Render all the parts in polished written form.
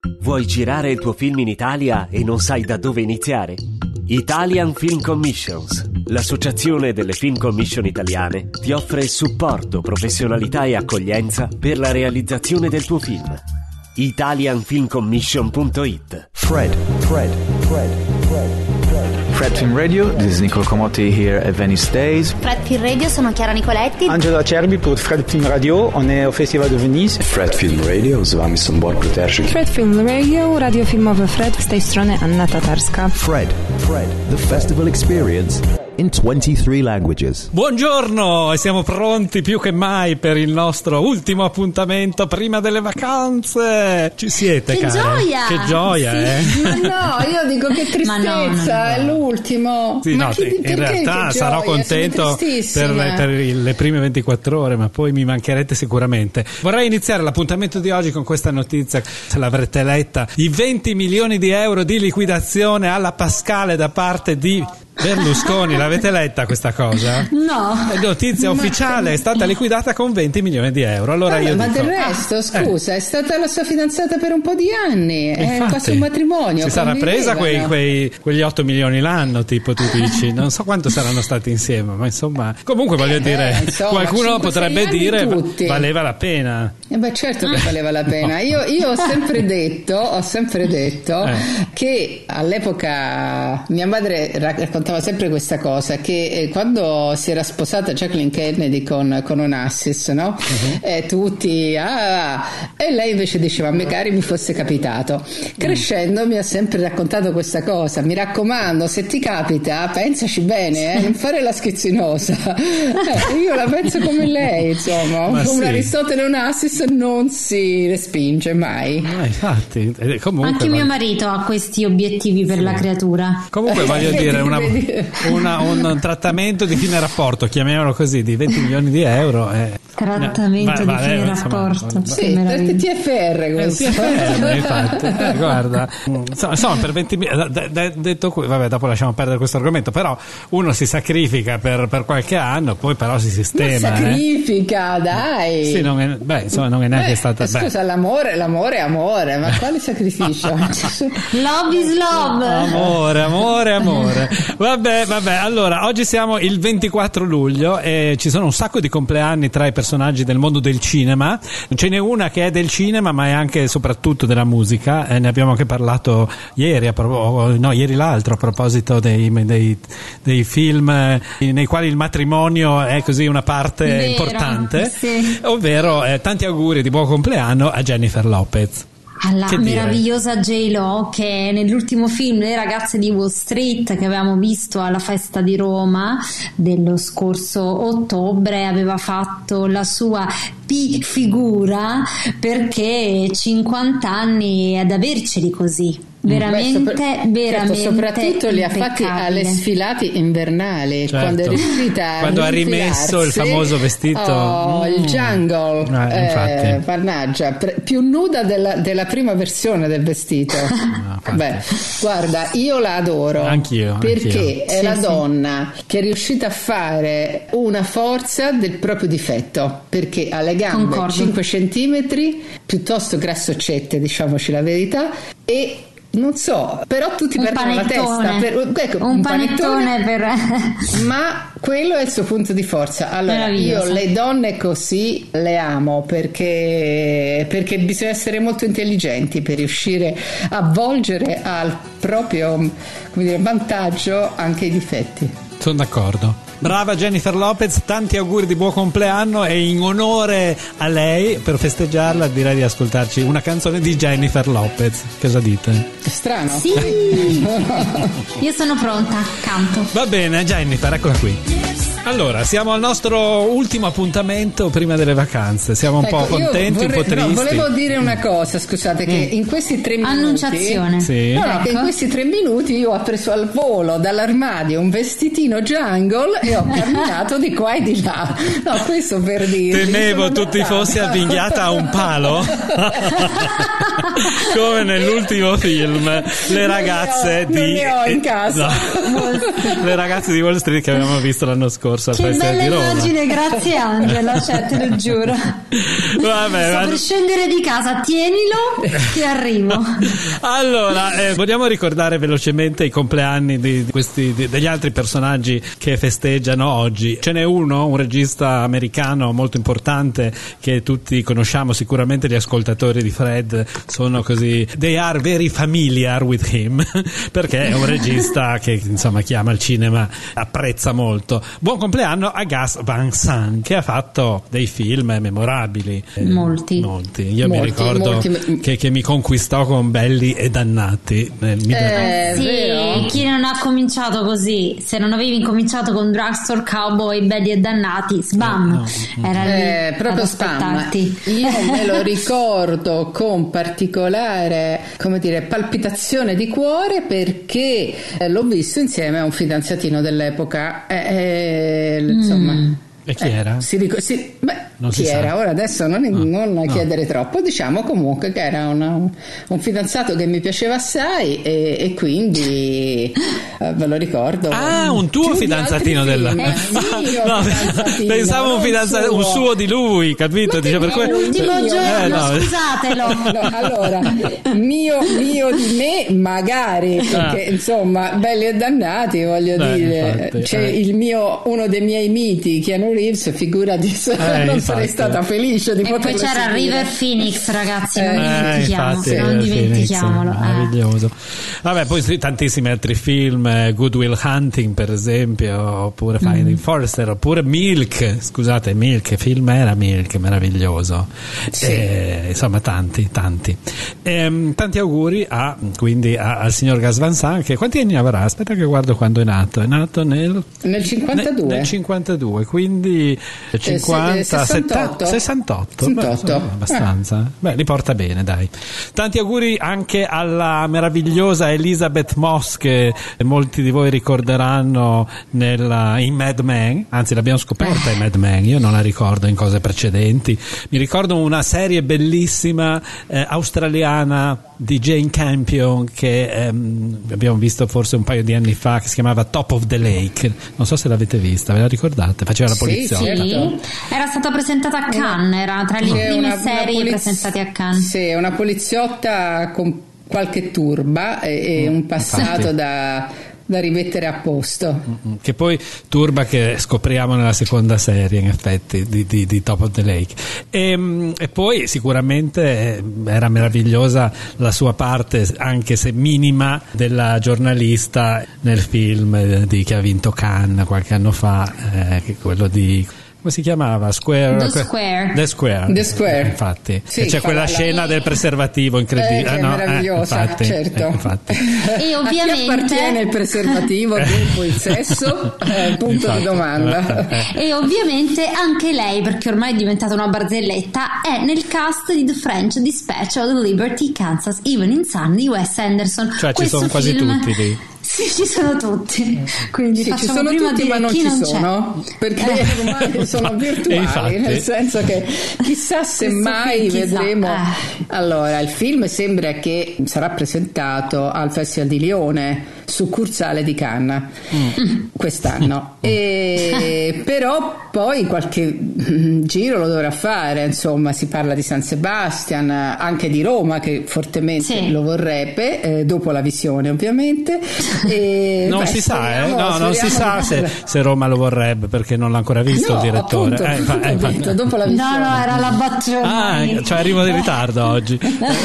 Vuoi girare il tuo film in Italia e non sai da dove iniziare? Italian Film Commissions, l'associazione delle film commission italiane, ti offre supporto, professionalità e accoglienza per la realizzazione del tuo film. italianfilmcommission.it. Fred Film Radio, this is Nicole Comotti here at Venice Days. Fred Film Radio, sono Chiara Nicoletti. Angelo Acerbi pour Fred Film Radio, on est au Festival de Venise. Fred Film Radio, z wami są Borku Terszyk. Fred Film Radio, radio filmowy Fred, z tej strony Anna Tatarska. Fred, the festival experience in 23 languages. Buongiorno, e siamo pronti più che mai per il nostro ultimo appuntamento prima delle vacanze. Ci siete, che care? Gioia! Che gioia, sì. eh? Ma no, io dico che tristezza, è l'ultimo. Sì, ma no, in realtà sarò contento per le prime 24 ore, ma poi mi mancherete sicuramente. Vorrei iniziare l'appuntamento di oggi con questa notizia, se l'avrete letta: i 20 milioni di euro di liquidazione alla Pascale da parte di Berlusconi. L'avete letta questa cosa? No. È notizia ufficiale, è stata liquidata con 20 milioni di euro. Allora io ma dico, del resto, scusa, è stata la sua fidanzata per un po' di anni, è quasi un matrimonio. Si sarà presa quegli 8 milioni l'anno, tipo, tu dici, non so quanto saranno stati insieme, ma insomma, comunque voglio dire, insomma, qualcuno potrebbe dire tutti. Valeva la pena. Beh, certo che valeva la pena. Io ho sempre detto che all'epoca mia madre raccontava sempre questa cosa, che quando si era sposata Jacqueline Kennedy con Onassis, no? Tutti e lei invece diceva: a me cari mi fosse capitato. Crescendo mi ha sempre raccontato questa cosa: mi raccomando, se ti capita pensaci bene, non fare la schizzinosa. Io la penso come lei, insomma. Ma come sì. Aristotele e Onassis non si respinge mai. Infatti, comunque, anche mio marito ha questi obiettivi per la creatura. Comunque voglio dire, un trattamento di fine rapporto, chiamiamolo così, di 20 milioni di euro. Trattamento di fine rapporto. Sì, perché TFR questo. TFR, infatti. Guarda, insomma, per 20 detto qui, vabbè, dopo lasciamo perdere questo argomento, però uno si sacrifica per qualche anno, poi però si sistema. Ma sacrifica, dai. Sì, non è neanche stata. Scusa, l'amore è amore, ma quale sacrificio? Love is love. Amore. Vabbè, allora, oggi siamo il 24 luglio e ci sono un sacco di compleanni tra i personaggi del mondo del cinema. Ce n'è una che è del cinema, ma è anche e soprattutto della musica, ne abbiamo anche parlato ieri l'altro, a proposito dei film nei quali il matrimonio è così una parte importante, sì. Ovvero tanti auguri di buon compleanno a Jennifer Lopez. Alla meravigliosa J-Lo, che nell'ultimo film Le ragazze di Wall Street, che avevamo visto alla festa di Roma dello scorso ottobre, aveva fatto la sua figura, perché 50 anni ad averceli così. Veramente certo, soprattutto li ha fatti alle sfilate invernali, certo. Quando è riuscita quando ha rimesso il famoso vestito il jungle, mannaggia, più nuda della prima versione del vestito. Beh, guarda, io la adoro. Anch'io perché è la donna che è riuscita a fare una forza del proprio difetto, perché ha le gambe 5 centimetri, piuttosto grassoccette, diciamoci la verità, e non so, però tutti perdono la testa un panettone per ma quello è il suo punto di forza. Allora io le donne così le amo, perché bisogna essere molto intelligenti per riuscire a volgere al proprio vantaggio anche i difetti. Sono d'accordo. Brava Jennifer Lopez, tanti auguri di buon compleanno, e in onore a lei, per festeggiarla, direi di ascoltarci una canzone di Jennifer Lopez. Cosa dite? Strano. Sì. Io sono pronta, canto. Va bene, Jennifer, eccola qui. Allora, siamo al nostro ultimo appuntamento prima delle vacanze. Siamo un po' contenti, un po' tristi. Volevo dire una cosa, scusate, che in questi 3 minuti. Annunciazione. Sì. Che in questi 3 minuti io ho preso al volo dall'armadio un vestitino jungle e ho camminato di qua e di là. No, questo per dire. Temevo tu ti fossi avvinghiata a un palo. come nell'ultimo film le ragazze non ne ho in casa. Le ragazze di Wall Street che avevamo visto l'anno scorso al Festival di Roma. Che bella immagine, grazie Angela, cioè te lo giuro. Vabbè, per scendere di casa, tienilo che arrivo. Allora, vogliamo ricordare velocemente i compleanni degli altri personaggi che festeggiano oggi. Ce n'è uno, un regista americano molto importante che tutti conosciamo, sicuramente gli ascoltatori di Fred sono così, they are very familiar with him, perché è un regista che insomma chi ama il cinema apprezza molto. Buon compleanno a Gus Van Sant, che ha fatto dei film memorabili. Molti. Io mi ricordo che mi conquistò con Belli e Dannati. Sì, chi non ha cominciato così, se non avevi incominciato con Drugstore Cowboy, Belli e Dannati, sbam, era lì proprio ad spam. aspettarti. Io me lo ricordo con particolare, come dire, palpitazione di cuore, perché l'ho visto insieme a un fidanzatino dell'epoca, insomma. E chi era? Chi era? Ora adesso non chiedere troppo, diciamo comunque che era un fidanzato che mi piaceva assai e quindi ve lo ricordo. Un tuo fidanzatino pensavo un suo di lui, capito? Dice per l'ultimo giorno, scusatelo. Allora, mio di me magari, perché insomma Belli e Dannati, voglio dire, infatti, c'è uno dei miei miti, Keanu Reeves, figurati se non sarei stata felice di poterlo. E poi c'era seguire. River Phoenix, ragazzi, non dimentichiamolo. Meraviglioso. Vabbè, poi tantissimi altri film, Good Will Hunting per esempio, oppure Finding Forrester, oppure Milk. Scusate, Milk, film era Milk, meraviglioso. Insomma, tanti. Tanti auguri quindi al signor Gus Van Sant, che quanti anni avrà? Aspetta che guardo quando è nato. È nato nel 52. Nel 52, quindi 68. Beh, abbastanza. Beh, li porta bene, dai. Tanti auguri anche alla meravigliosa Elizabeth Moss, che molti di voi ricorderanno in Mad Men, anzi l'abbiamo scoperta in Mad Men, io non la ricordo in cose precedenti. Mi ricordo una serie bellissima australiana di Jane Campion che abbiamo visto forse un paio di anni fa, che si chiamava Top of the Lake, non so se l'avete vista, ve la ricordate? Faceva la poliziotta. Sì, era stata presentata a Cannes, era tra le prime serie presentate a Cannes. Sì, una poliziotta con qualche turba e un passato da rimettere a posto, che poi turba, che scopriamo nella seconda serie in effetti di Top of the Lake, e poi sicuramente era meravigliosa la sua parte, anche se minima, della giornalista nel film che ha vinto Cannes qualche anno fa, che è quello di, come si chiamava? The Square. Infatti, sì, c'è quella scena del preservativo incredibile, che è meravigliosa, infatti, certo. Infatti. E ovviamente a chi appartiene il preservativo dopo il sesso? Punto di domanda. E ovviamente anche lei, perché ormai è diventata una barzelletta, è nel cast di The French Dispatch of the Liberty, Kansas Evening Sun di Wes Anderson. Cioè ci sono quasi tutti lì. Sì, ci sono tutti, quindi sì, facciamo ci sono prima tutti, dire ma non chi ci non sono, c'è. perché ormai sono virtuali, infatti. nel senso che chissà se mai vedremo. Allora, il film sembra che sarà presentato al Festival di Lione, succursale di Cannes, quest'anno, però poi qualche giro lo dovrà fare, insomma si parla di San Sebastian, anche di Roma, che fortemente lo vorrebbe, dopo la visione ovviamente. Non si sa se Roma lo vorrebbe, perché non l'ha ancora visto il direttore. Appunto, dopo la visione. No, era la battuta. Cioè arrivo in ritardo oggi.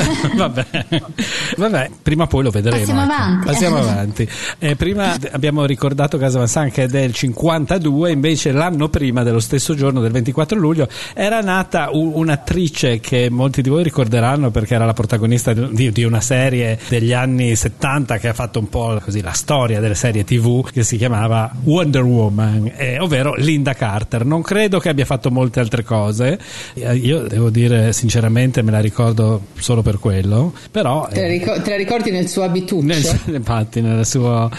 Vabbè, prima o poi lo vedremo. Passiamo avanti. Prima abbiamo ricordato Gus Van Sant, che è del 52, invece l'anno prima, dello stesso giorno del 24 luglio, era nata un'attrice che molti di voi ricorderanno perché era la protagonista di una serie degli anni 70 che ha fatto un po' così la storia delle serie TV, che si chiamava Wonder Woman, ovvero Linda Carter. Non credo che abbia fatto molte altre cose, io devo dire sinceramente me la ricordo solo per quello, però te la ricordi nel suo abituccio? Infatti nel suo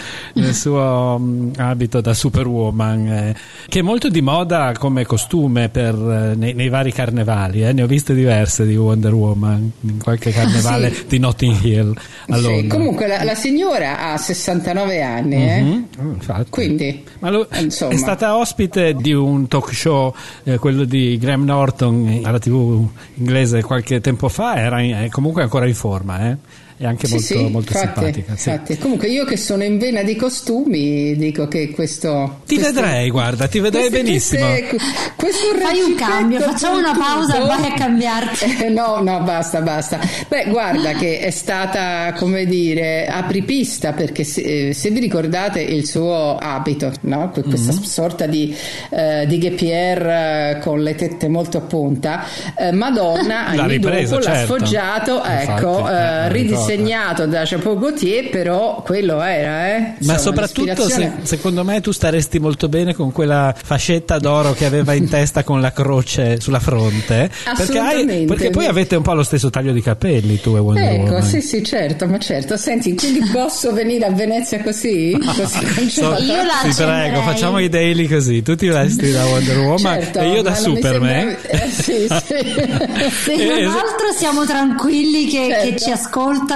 abito da Superwoman, che è molto di moda come costume nei vari carnevali. Ne ho viste diverse di Wonder Woman in qualche carnevale di Notting Hill a Londra. Sì, comunque la signora ha 69 anni, infatti. Quindi è stata ospite di un talk show, quello di Graham Norton alla TV inglese qualche tempo fa, era comunque ancora in forma, è anche molto simpatica. Infatti. Comunque io che sono in vena di costumi dico che ti vedrei benissimo. Fai un cambio, facciamo una pausa e vai a cambiarti. No, basta. Beh, guarda che è stata, come dire, apripista, perché se vi ricordate il suo abito, no? Questa sorta di guépière con le tette molto a punta, Madonna anni dopo l'ha sfoggiato, ridisegnato da Chapeau Gaultier, però quello era ma soprattutto secondo me tu staresti molto bene con quella fascetta d'oro che aveva in testa con la croce sulla fronte, perché poi avete un po' lo stesso taglio di capelli tu e Wonder Woman. Sì, certo, senti, quindi posso venire a Venezia così? Ti prego, facciamo i daily così, tu ti vesti da Wonder Woman e io da Superman. Se non altro siamo tranquilli che ci ascoltano.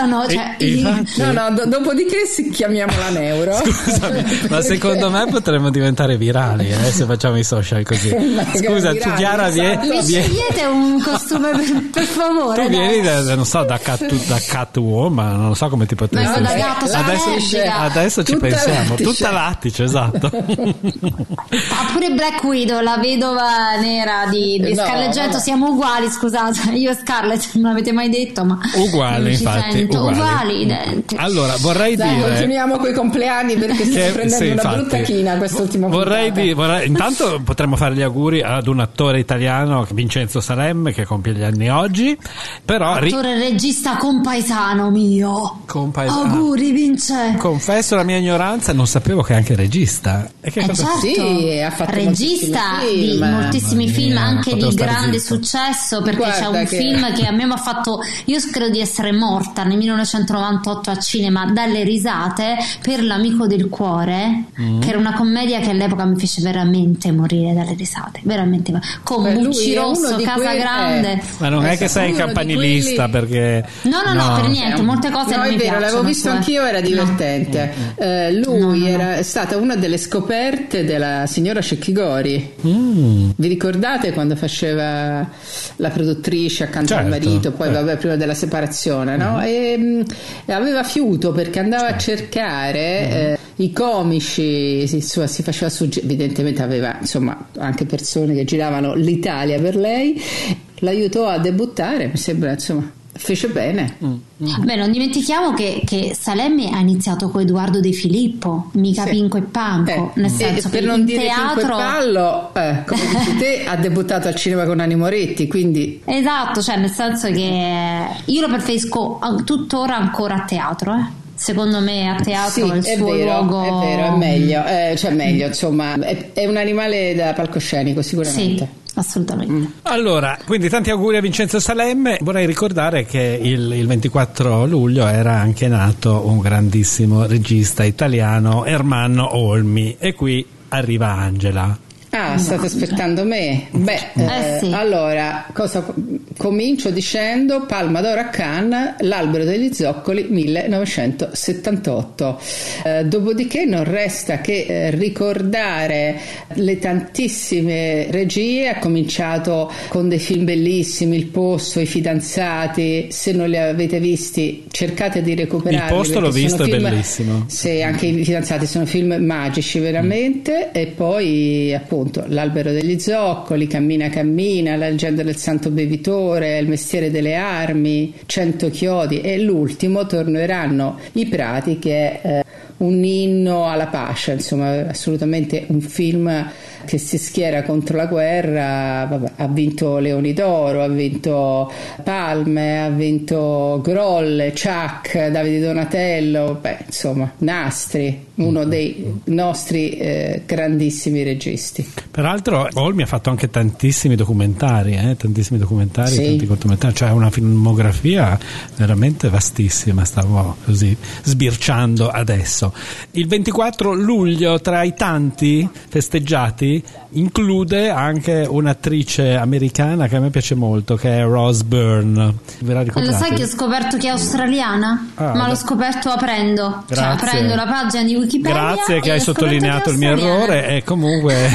Dopodiché chiamiamola Neuro. Scusami, ma secondo me potremmo diventare virali se facciamo i social così. Scusa, tu Chiara mi scegliete un costume per favore. Tu vieni da Catwoman, non so come ti potresti adesso ci pensiamo. Tutta lattice, esatto. Pure Black Widow, la vedova nera di Scarlett Johansson, siamo uguali, scusate, io e Scarlett non l'avete mai detto, ma uguale, infatti. Uguali, identici. Allora vorrei dire continuiamo coi compleanni, perché sto prendendo una brutta china quest'ultimo intanto potremmo fare gli auguri ad un attore italiano, Vincenzo Salemme, che compie gli anni oggi, però attore regista compaesano mio. Auguri Vincenzo. Confesso la mia ignoranza, non sapevo che è anche regista. Sì, ha fatto regista di moltissimi film, anche di grande successo, perché c'è un film che a me mi ha fatto, io credo di essere morta nel 1998 a cinema dalle risate, per L'amico del cuore, che era una commedia che all'epoca mi fece veramente morire dalle risate, veramente, con Bucci Rosso, Casagrande. Ma non è che sei campanilista, perché no, per niente, molte cose non mi piacciono. L'avevo visto anch'io, era divertente. Lui era stata una delle scoperte della signora Cecchigori. Vi ricordate quando faceva la produttrice accanto al marito, poi prima della separazione, no? E aveva fiuto, perché andava a cercare i comici, si faceva evidentemente aveva anche persone che giravano l'Italia per lei, l'aiutò a debuttare, mi sembra, fece bene. Beh, non dimentichiamo che Salemme ha iniziato con Edoardo De Filippo, mica Pinco e Panco, nel senso che per non in dire teatro Pinco e Pallo, come dici te, ha debuttato al cinema con Nanni Moretti, quindi esatto, nel senso che io lo preferisco tuttora ancora a teatro, secondo me a teatro è il suo luogo. È vero, è meglio, meglio, è un animale da palcoscenico sicuramente. Sì, assolutamente. Allora, quindi tanti auguri a Vincenzo Salemme. Vorrei ricordare che il 24 luglio era anche nato un grandissimo regista italiano, Ermanno Olmi, e qui arriva Angela. State aspettando me? Sì. Allora, comincio dicendo Palma d'Oro a Cannes, L'albero degli zoccoli 1978. Dopodiché non resta che ricordare le tantissime regie. Ha cominciato con dei film bellissimi, Il posto, I fidanzati. Se non li avete visti, cercate di recuperarli. Il posto l'ho visto, è bellissimo. Sì, anche I fidanzati sono film magici veramente. E poi appunto L'albero degli zoccoli, Cammina, La leggenda del santo bevitore, Il mestiere delle armi, 100 chiodi, e l'ultimo, Torneranno i prati, che è un inno alla pace, assolutamente un film che si schiera contro la guerra. Vabbè, ha vinto Leoni d'Oro, ha vinto Palme, ha vinto Grolle, Chuck, Davide Donatello, insomma Nastri, uno dei nostri grandissimi registi. Peraltro Olmi ha fatto anche tantissimi documentari, Sì. tanti cortometraggi, cioè una filmografia veramente vastissima. Stavo così sbirciando adesso. Il 24 luglio, tra i tanti festeggiati, include anche un'attrice americana che a me piace molto, che è Rose Byrne. Ve la ricordate? Lo sai che ho scoperto che è australiana? Ma l'ho scoperto aprendo, cioè aprendo la pagina di Wikipedia. Grazie che hai sottolineato il mio errore, e comunque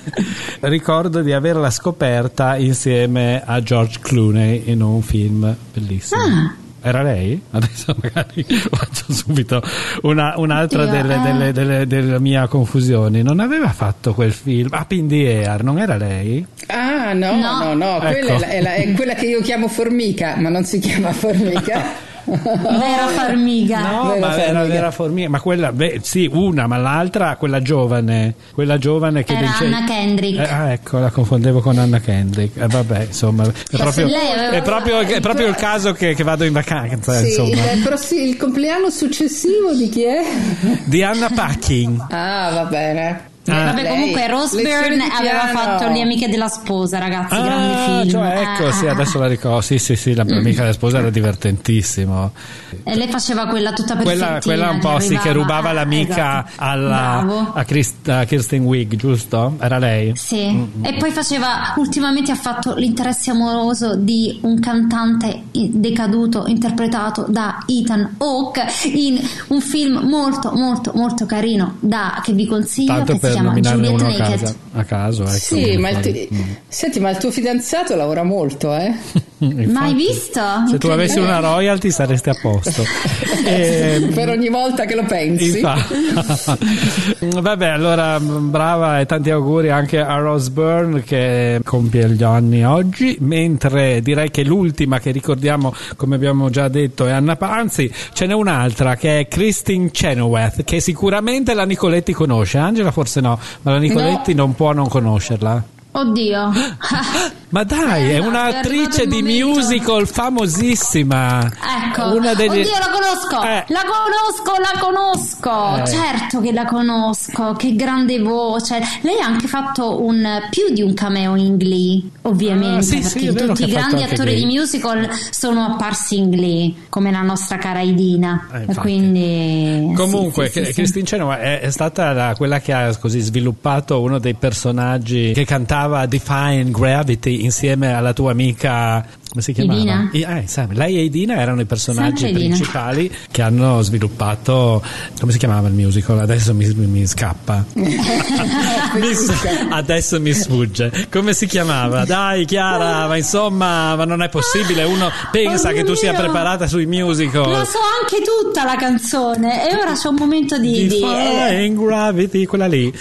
ricordo di averla scoperta insieme a George Clooney in un film bellissimo. Era lei? Adesso magari faccio subito un'altra delle mie confusioni. Non aveva fatto quel film Up in the Air, non era lei? Ah no. Ecco. Quella è quella che io chiamo Formica, ma non si chiama Formica. Vera formica. No, ma era vera formica. Ma quella, sì, una, ma l'altra, quella giovane che era dice Anna Kendrick. Ecco, la confondevo con Anna Kendrick. Vabbè, insomma, è proprio il caso che vado in vacanza. Sì, insomma. il compleanno successivo di chi è? Di Anna Paquin. Ah, va bene. Vabbè, comunque Rose Byrne aveva fatto Le amiche della sposa, ragazzi, grande film. Cioè, ecco, sì, adesso la ricordo. Sì, la amica della sposa era divertentissimo. E lei faceva quella tutta perfettina. Quella un po' sì, che rubava l'amica esatto. a Kristen Wiig, giusto? Era lei? Sì. E poi ultimamente ha fatto l'interesse amoroso di un cantante decaduto interpretato da Ethan Hawke in un film molto molto molto carino che vi consiglio. Tanto per nominarne uno a caso, ecco. Sì, senti, ma il tuo fidanzato lavora molto, Mai visto? Se tu avessi una royalty saresti a posto. Per ogni volta che lo pensi. Vabbè, allora brava, e tanti auguri anche a Rose Byrne che compie gli anni oggi, mentre direi che l'ultima che ricordiamo, come abbiamo già detto, è Anna anzi ce n'è un'altra che è Kristin Chenoweth, che sicuramente la Nicoletti conosce. Angela forse no, ma la Nicoletti non può non conoscerla. Oddio. Ma dai, è un'attrice di musical famosissima. Ecco. Oddio, la conosco. La conosco. Certo che la conosco. Che grande voce. Lei ha anche fatto più di un cameo in Glee, ovviamente, perché tutti i grandi attori di musical sono apparsi in Glee, come la nostra cara Idina. Quindi comunque Kristin Chenoweth è stata quella che ha così sviluppato uno dei personaggi che cantava Defying Gravity insieme alla tua amica, come si chiamava? Idina. Lei e Idina erano i personaggi principali che hanno sviluppato, come si chiamava il musical? Adesso mi scappa. Adesso mi sfugge. Come si chiamava? Dai Chiara, ma non è possibile, uno pensa che tu sia preparata sui musical. Lo so anche tutta la canzone, e ora c'è un momento di Defying Gravity, quella lì.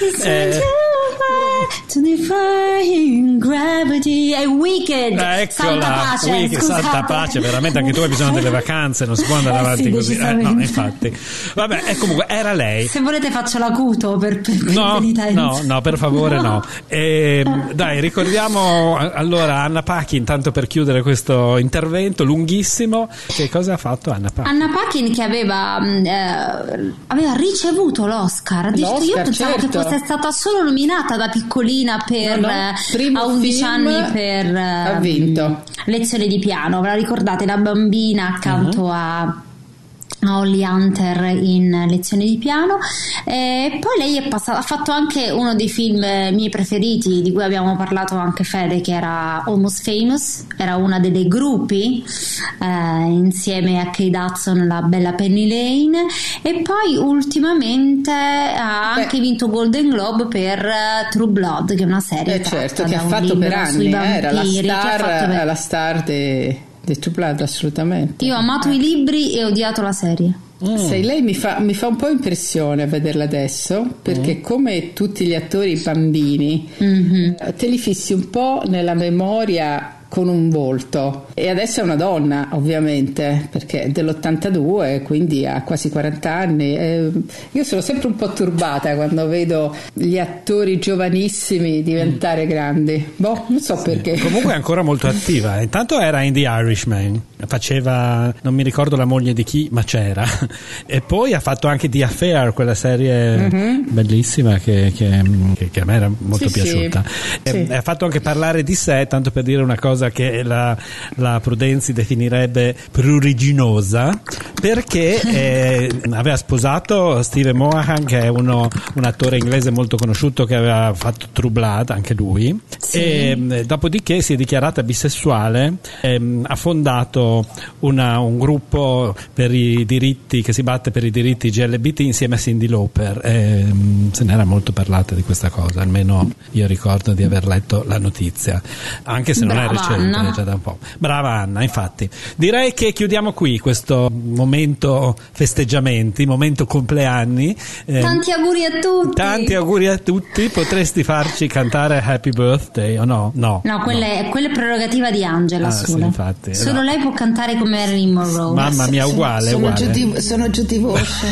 To Defying Gravity è Wicked. Santa pace, veramente anche tu hai bisogno delle vacanze, non si può andare avanti così. No, infatti. Vabbè, comunque era lei. Se volete faccio l'acuto per no, per favore no. Dai, ricordiamo allora Anna Paquin, tanto per chiudere questo intervento lunghissimo. Che cosa ha fatto Anna Paquin? Anna Paquin che aveva ricevuto l'Oscar. Io pensavo che fosse stata solo nominata da piccolina a 11 anni per ha vinto Lezioni di piano. Ve la ricordate? La bambina accanto a Holly Hunter in Lezioni di piano. E poi lei ha fatto anche uno dei film miei preferiti, di cui abbiamo parlato anche Fede, che era Almost Famous. Era una delle gruppi insieme a Kate Hudson, la bella Penny Lane. E poi ultimamente ha anche vinto Golden Globe per True Blood, che è una serie certo, che ha fatto per anni, era la star di True Blood, assolutamente. Io ho amato i libri e ho odiato la serie. Sai, lei mi fa un po' impressione a vederla adesso, perché come tutti gli attori bambini te li fissi un po' nella memoria con un volto, e adesso è una donna ovviamente perché è dell'82, quindi ha quasi 40 anni. Io sono sempre un po' turbata quando vedo gli attori giovanissimi diventare grandi, non so perché. Comunque è ancora molto attiva. Intanto era in The Irishman, faceva, non mi ricordo la moglie di chi, ma c'era, e poi ha fatto anche The Affair, quella serie bellissima che a me era molto piaciuta. Ha fatto anche parlare di sé, tanto per dire una cosa che la Prudenzi definirebbe pruriginosa, perché aveva sposato Steve Monahan, che è un attore inglese molto conosciuto che aveva fatto True Blood anche lui, e dopodiché si è dichiarata bisessuale, ha fondato un gruppo per i diritti, che si batte per i diritti GLBT insieme a Cyndi Lauper, se n'era molto parlata di questa cosa, almeno io ricordo di aver letto la notizia, anche se non è recente, è già da un po'. Brava Anna, infatti. Direi che chiudiamo qui questo momento festeggiamenti, momento compleanni. Tanti auguri a tutti. Tanti auguri a tutti. Potresti farci cantare Happy Birthday o no? No, quella è prerogativa di Angela sola. Sì, infatti, solo lei può cantare come Marilyn Monroe. Mamma mia, uguale. Sono giù di voce.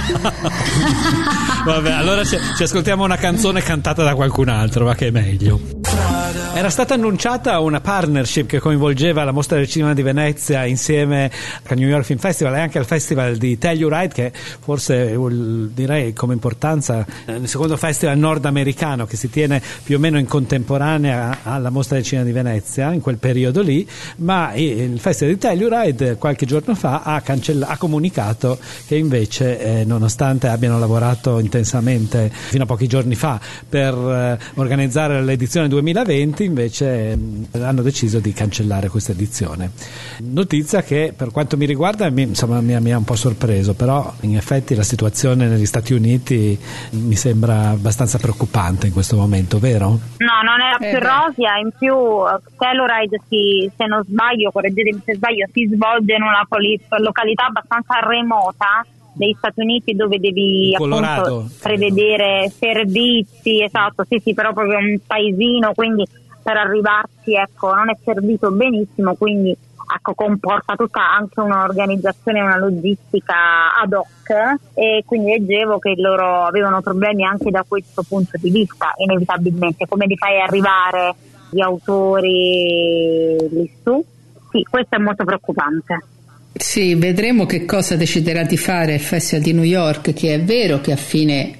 Vabbè, allora ci ascoltiamo una canzone cantata da qualcun altro, va che è meglio. Era stata annunciata una partnership che coinvolgeva la Mostra del Cinema di Venezia insieme al New York Film Festival e anche al Festival di Telluride, che forse direi come importanza il secondo festival nordamericano che si tiene più o meno in contemporanea alla Mostra del Cinema di Venezia in quel periodo lì, ma il Festival di Telluride qualche giorno fa ha comunicato che invece nonostante abbiano lavorato intensamente fino a pochi giorni fa per organizzare l'edizione 2020, invece hanno deciso di cancellare questa edizione. Notizia che per quanto mi riguarda mi ha un po' sorpreso, però in effetti la situazione negli Stati Uniti mi sembra abbastanza preoccupante in questo momento, vero? No, non era più rosea, in più Telluride, se non sbaglio, correggetemi se sbaglio, si svolge in una località abbastanza remota degli Stati Uniti, dove devi appunto prevedere servizi, esatto, sì, però proprio un paesino, quindi per arrivarci non è servito benissimo, quindi comporta tutta anche un'organizzazione, una logistica ad hoc, e quindi leggevo che loro avevano problemi anche da questo punto di vista, inevitabilmente. Come li fai arrivare gli autori lì su? Sì, questo è molto preoccupante. Sì, vedremo che cosa deciderà di fare il Festival di New York, che è vero che a fine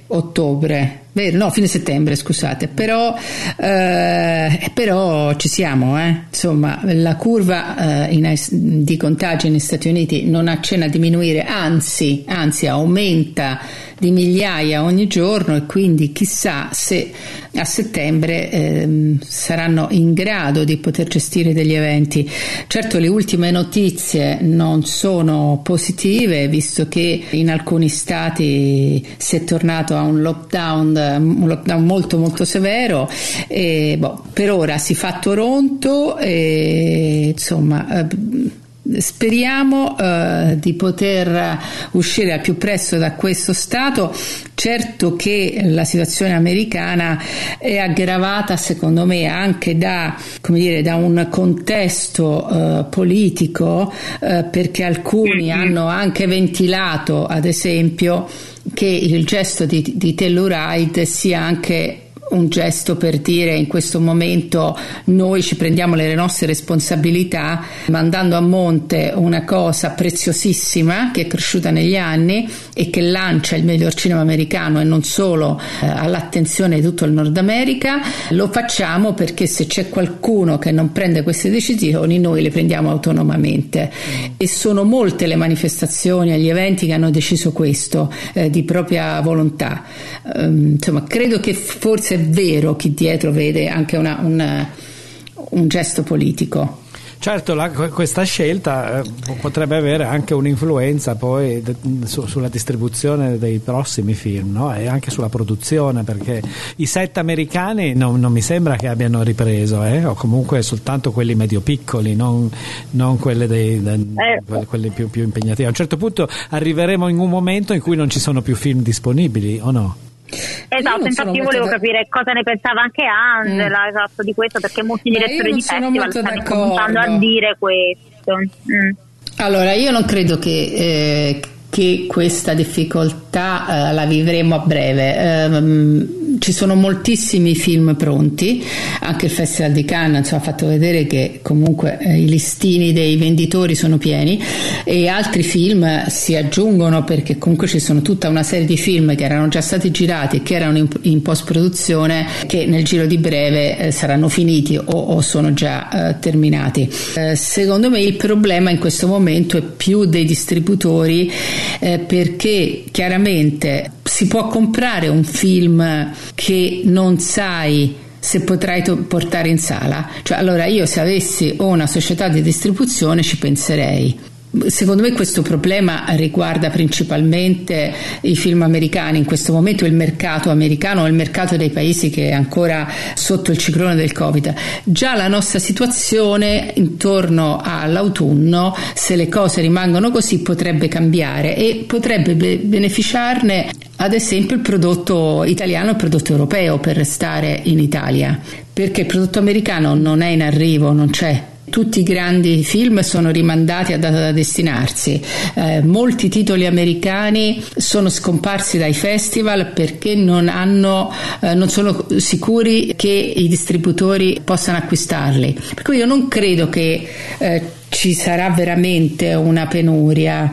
settembre, scusate, però ci siamo, insomma la curva di contagi negli Stati Uniti non accenna a diminuire, anzi aumenta di migliaia ogni giorno, e quindi chissà se a settembre saranno in grado di poter gestire degli eventi. Certo, le ultime notizie non sono positive, visto che in alcuni stati si è tornato a un lockdown molto molto severo, e per ora si fa Toronto, e insomma speriamo di poter uscire al più presto da questo stato. Certo che la situazione americana è aggravata, secondo me, anche da un contesto politico, perché alcuni hanno anche ventilato, ad esempio, che il gesto di Telluride sia anche un gesto per dire: in questo momento noi ci prendiamo le nostre responsabilità, mandando a monte una cosa preziosissima che è cresciuta negli anni e che lancia il miglior cinema americano, e non solo all'attenzione di tutto il Nord America. Lo facciamo perché se c'è qualcuno che non prende queste decisioni, noi le prendiamo autonomamente, e sono molte le manifestazioni e gli eventi che hanno deciso questo di propria volontà. Insomma, credo che forse è vero chi dietro vede anche un gesto politico. Certo, questa scelta potrebbe avere anche un'influenza poi sulla distribuzione dei prossimi film, no? E anche sulla produzione, perché i set americani non mi sembra che abbiano ripreso, o comunque soltanto quelli medio piccoli, non quelli quelli più impegnativi. A un certo punto arriveremo in un momento in cui non ci sono più film disponibili, o no? Esatto, infatti io volevo capire cosa ne pensava anche Angela, esatto, di questo, perché molti direttori di festival stanno cominciando a dire questo. Allora, io non credo che questa difficoltà la vivremo a breve. Ci sono moltissimi film pronti, anche il Festival di Cannes ha fatto vedere che comunque i listini dei venditori sono pieni, e altri film si aggiungono, perché comunque ci sono tutta una serie di film che erano già stati girati e che erano in post-produzione, che nel giro di breve saranno finiti o sono già terminati. Secondo me il problema in questo momento è più dei distributori, perché chiaramente si può comprare un film che non sai se potrai portare in sala. Cioè, allora io, se avessi una società di distribuzione, ci penserei. Secondo me questo problema riguarda principalmente i film americani in questo momento, il mercato americano o il mercato dei paesi che è ancora sotto il ciclone del Covid. Già la nostra situazione intorno all'autunno, se le cose rimangono così, potrebbe cambiare e potrebbe beneficiarne ad esempio il prodotto italiano e il prodotto europeo, per restare in Italia, perché il prodotto americano non è in arrivo, non c'è. Tutti i grandi film sono rimandati a data da destinarsi. Molti titoli americani sono scomparsi dai festival perché non sono sicuri che i distributori possano acquistarli. Per cui io non credo che ci sarà veramente una penuria.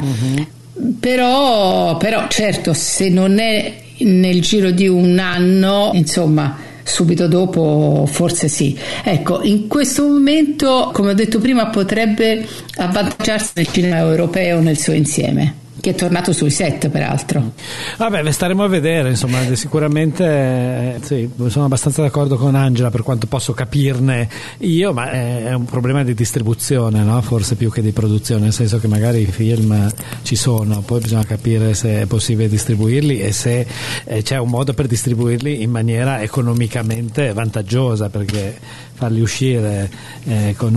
Però certo, se non è nel giro di un anno, insomma, subito dopo forse sì. Ecco, in questo momento, come ho detto prima, potrebbe avvantaggiarsi del cinema europeo nel suo insieme, che è tornato sui set peraltro. Vabbè, staremo a vedere, insomma, sicuramente sì, sono abbastanza d'accordo con Angela per quanto posso capirne io, ma è un problema di distribuzione, no? Forse più che di produzione, nel senso che magari i film ci sono, poi bisogna capire se è possibile distribuirli e se c'è un modo per distribuirli in maniera economicamente vantaggiosa, perché farli uscire con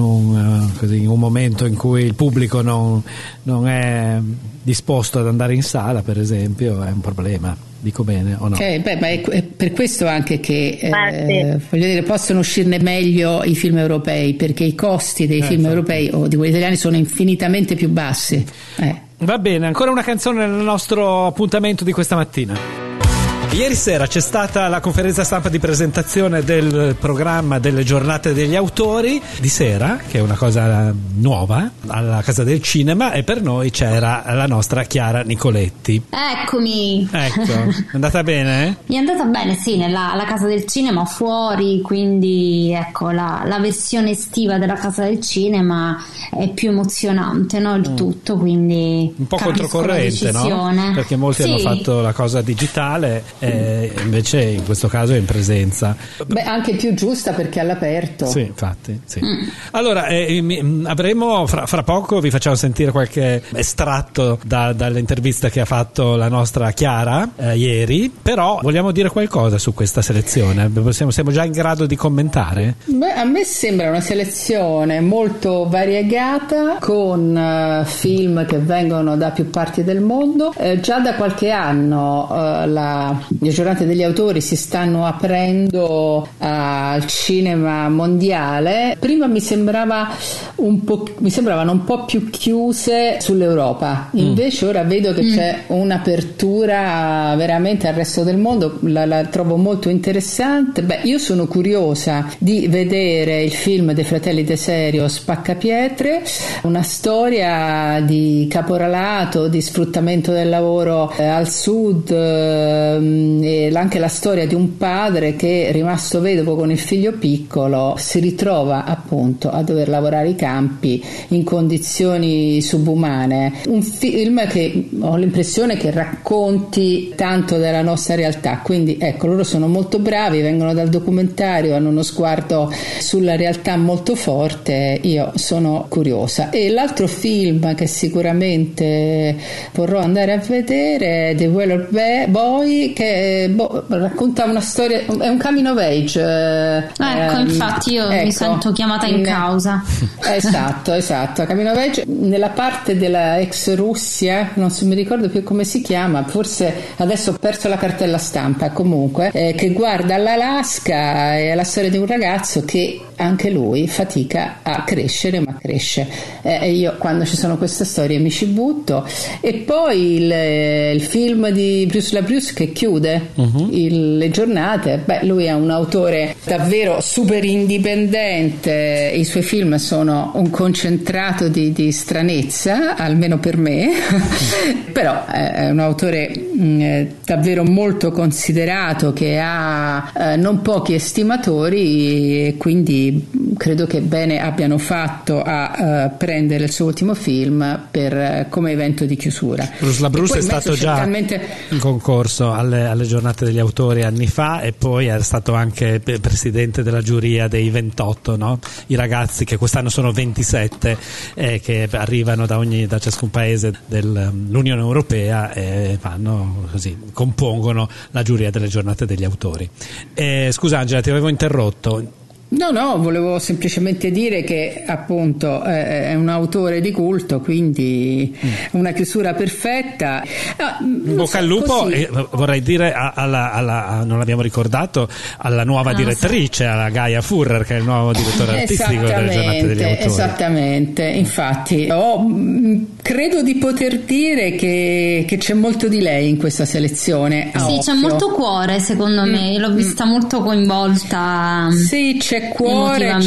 in un momento in cui il pubblico non è disposto ad andare in sala, per esempio, è un problema. Dico bene o no? Ma è per questo anche che voglio dire, possono uscirne meglio i film europei, perché i costi dei film europei o di quelli italiani sono infinitamente più bassi. Va bene, ancora una canzone nel nostro appuntamento di questa mattina. Ieri sera c'è stata la conferenza stampa di presentazione del programma delle giornate degli autori di sera, che è una cosa nuova alla Casa del Cinema, e per noi c'era la nostra Chiara Nicoletti. Eccomi. Ecco, è andata bene? Mi è andata bene, sì, alla Casa del Cinema fuori, quindi ecco, la versione estiva della Casa del Cinema è più emozionante, no? Il tutto, quindi un po' controcorrente, no? Perché molti hanno fatto la cosa digitale, invece in questo caso è in presenza. Beh, anche più giusta, perché è all'aperto. Sì, infatti, sì. Allora avremo fra poco, vi facciamo sentire qualche estratto dall'intervista che ha fatto la nostra Chiara ieri, però vogliamo dire qualcosa su questa selezione? Siamo già in grado di commentare? Beh, a me sembra una selezione molto variegata, con film che vengono da più parti del mondo. Già da qualche anno le giornate degli autori si stanno aprendo al cinema mondiale. Prima mi sembravano un po' più chiuse sull'Europa, invece ora vedo che c'è un'apertura veramente al resto del mondo. La trovo molto interessante. Beh, io sono curiosa di vedere il film dei fratelli De Serio, Spaccapietre, una storia di caporalato, di sfruttamento del lavoro al sud, e anche la storia di un padre che, rimasto vedovo con il figlio piccolo, si ritrova appunto a dover lavorare i campi in condizioni subumane. Un film che ho l'impressione che racconti tanto della nostra realtà, quindi ecco, loro sono molto bravi, vengono dal documentario, hanno uno sguardo sulla realtà molto forte. Io sono curiosa. E l'altro film che sicuramente vorrò andare a vedere è The Whaler Boy, che racconta una storia, è un coming of age. Ecco, infatti io mi sento chiamata in causa. Esatto, coming of age nella parte della ex Russia, non mi ricordo più come si chiama, forse adesso ho perso la cartella stampa, comunque, che guarda all'Alaska e alla storia di un ragazzo che anche lui fatica a crescere, ma cresce. Io quando ci sono queste storie mi ci butto. E poi il film di Bruce LaBruce che chiude le giornate. Lui è un autore davvero super indipendente, i suoi film sono un concentrato di stranezza, almeno per me, però è un autore davvero molto considerato, che ha non pochi estimatori, e quindi credo che bene abbiano fatto a prendere il suo ultimo film come evento di chiusura. Bruce LaBruce è stato già in concorso alle giornate degli autori anni fa, e poi è stato anche presidente della giuria dei 28, no? I ragazzi che quest'anno sono 27, che arrivano da ciascun paese dell'Unione Europea e compongono la giuria delle giornate degli autori. Scusa Angela, ti avevo interrotto. No, volevo semplicemente dire che appunto è un autore di culto, quindi una chiusura perfetta. Bocca al lupo, e vorrei dire non l'abbiamo ricordato, alla nuova direttrice, alla Gaia Furrer, che è il nuovo direttore artistico delle giornate degli autori. Esattamente, infatti credo di poter dire che c'è molto di lei in questa selezione. Sì, c'è molto cuore, secondo me, l'ho vista molto coinvolta. Sì, c'è cuore,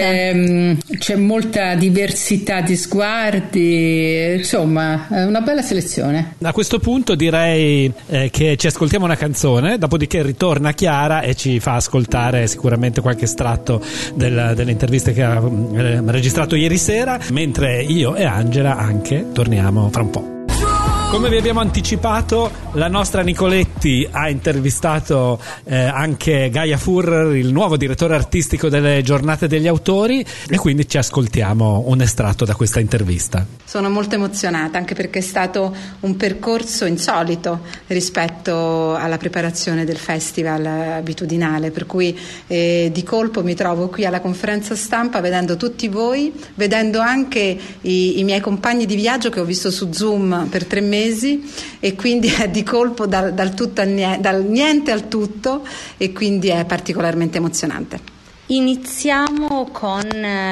c'è molta diversità di sguardi, insomma è una bella selezione. A questo punto direi che ci ascoltiamo una canzone, dopodiché ritorna Chiara e ci fa ascoltare sicuramente qualche estratto delle interviste che ha registrato ieri sera, mentre io e Angela anche torniamo fra un po'. Come vi abbiamo anticipato, la nostra Nicoletti ha intervistato anche Gaia Furrer, il nuovo direttore artistico delle giornate degli autori, e quindi ci ascoltiamo un estratto da questa intervista. Sono molto emozionata, anche perché è stato un percorso insolito rispetto alla preparazione del festival abitudinale, per cui di colpo mi trovo qui alla conferenza stampa vedendo tutti voi, vedendo anche i miei compagni di viaggio che ho visto su Zoom per 3 mesi, e quindi è di colpo dal niente al tutto, e quindi è particolarmente emozionante. Iniziamo con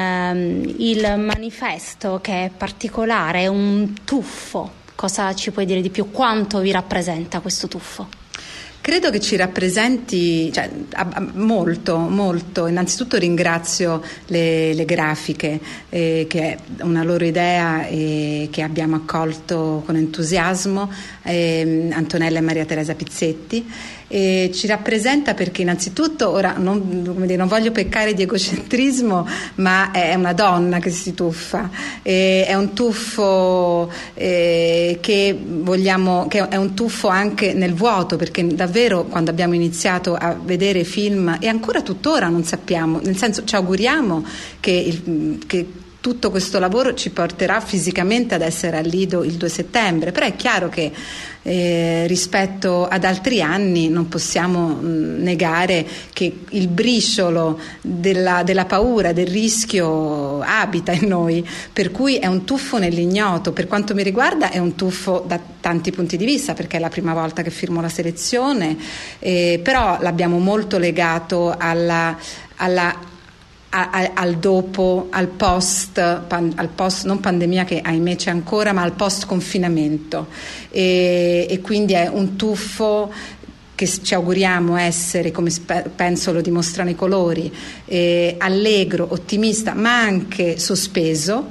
il manifesto, che è particolare, è un tuffo. Cosa ci puoi dire di più? Quanto vi rappresenta questo tuffo? Credo che ci rappresenti molto, molto. Innanzitutto ringrazio le grafiche, che è una loro idea e che abbiamo accolto con entusiasmo, Antonella e Maria Teresa Pizzetti. E ci rappresenta perché innanzitutto, ora non voglio peccare di egocentrismo, ma è una donna che si tuffa, è un tuffo che è un tuffo anche nel vuoto, perché davvero quando abbiamo iniziato a vedere film, e ancora tuttora non sappiamo, nel senso ci auguriamo che tutto questo lavoro ci porterà fisicamente ad essere al Lido il 2 settembre, però è chiaro che rispetto ad altri anni non possiamo negare che il briciolo della paura, del rischio abita in noi, per cui è un tuffo nell'ignoto. Per quanto mi riguarda è un tuffo da tanti punti di vista, perché è la prima volta che firmo la selezione, però l'abbiamo molto legato al dopo, al post non pandemia, che ahimè c'è ancora, ma al post confinamento, e quindi è un tuffo che ci auguriamo essere, come penso lo dimostrano i colori, allegro, ottimista, ma anche sospeso,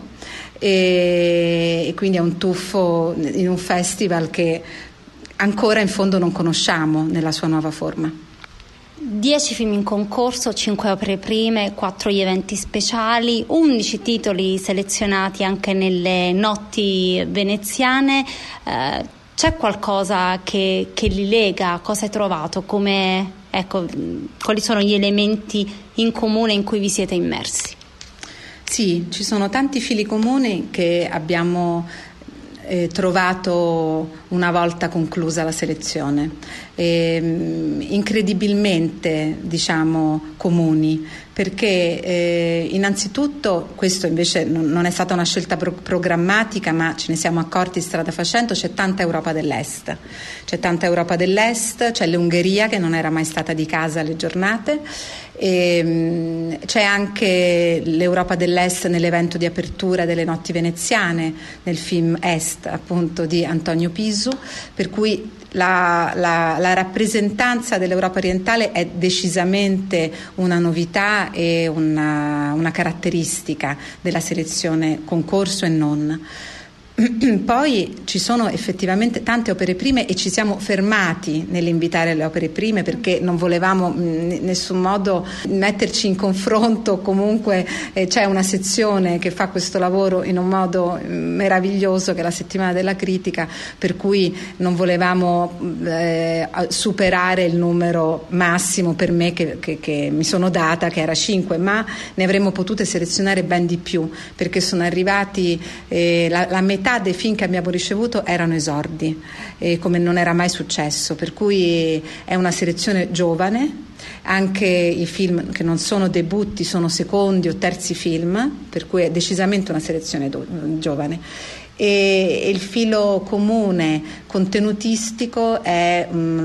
e quindi è un tuffo in un festival che ancora in fondo non conosciamo nella sua nuova forma. 10 film in concorso, 5 opere prime, 4 gli eventi speciali, 11 titoli selezionati anche nelle notti veneziane. C'è qualcosa che li lega? Cosa hai trovato? Quali sono gli elementi in comune in cui vi siete immersi? Sì, ci sono tanti fili comuni che abbiamo trovato una volta conclusa la selezione, incredibilmente comuni, perché innanzitutto questo invece non è stata una scelta programmatica, ma ce ne siamo accorti strada facendo, c'è tanta Europa dell'Est, c'è l'Ungheria che non era mai stata di casa alle giornate, c'è anche l'Europa dell'Est nell'evento di apertura delle notti veneziane nel film Est, appunto, di Antonio Pisu, per cui la rappresentanza dell'Europa orientale è decisamente una novità e una caratteristica della selezione concorso e non. Poi ci sono effettivamente tante opere prime e ci siamo fermati nell'invitare le opere prime perché non volevamo in nessun modo metterci in confronto. Comunque c'è una sezione che fa questo lavoro in un modo meraviglioso, che è la settimana della critica, per cui non volevamo superare il numero massimo per me che mi sono data, che era 5, ma ne avremmo potute selezionare ben di più, perché sono arrivati la metà dei film che abbiamo ricevuto erano esordi, come non era mai successo, per cui è una selezione giovane. Anche i film che non sono debutti sono secondi o terzi film, per cui è decisamente una selezione giovane. E il filo comune contenutistico è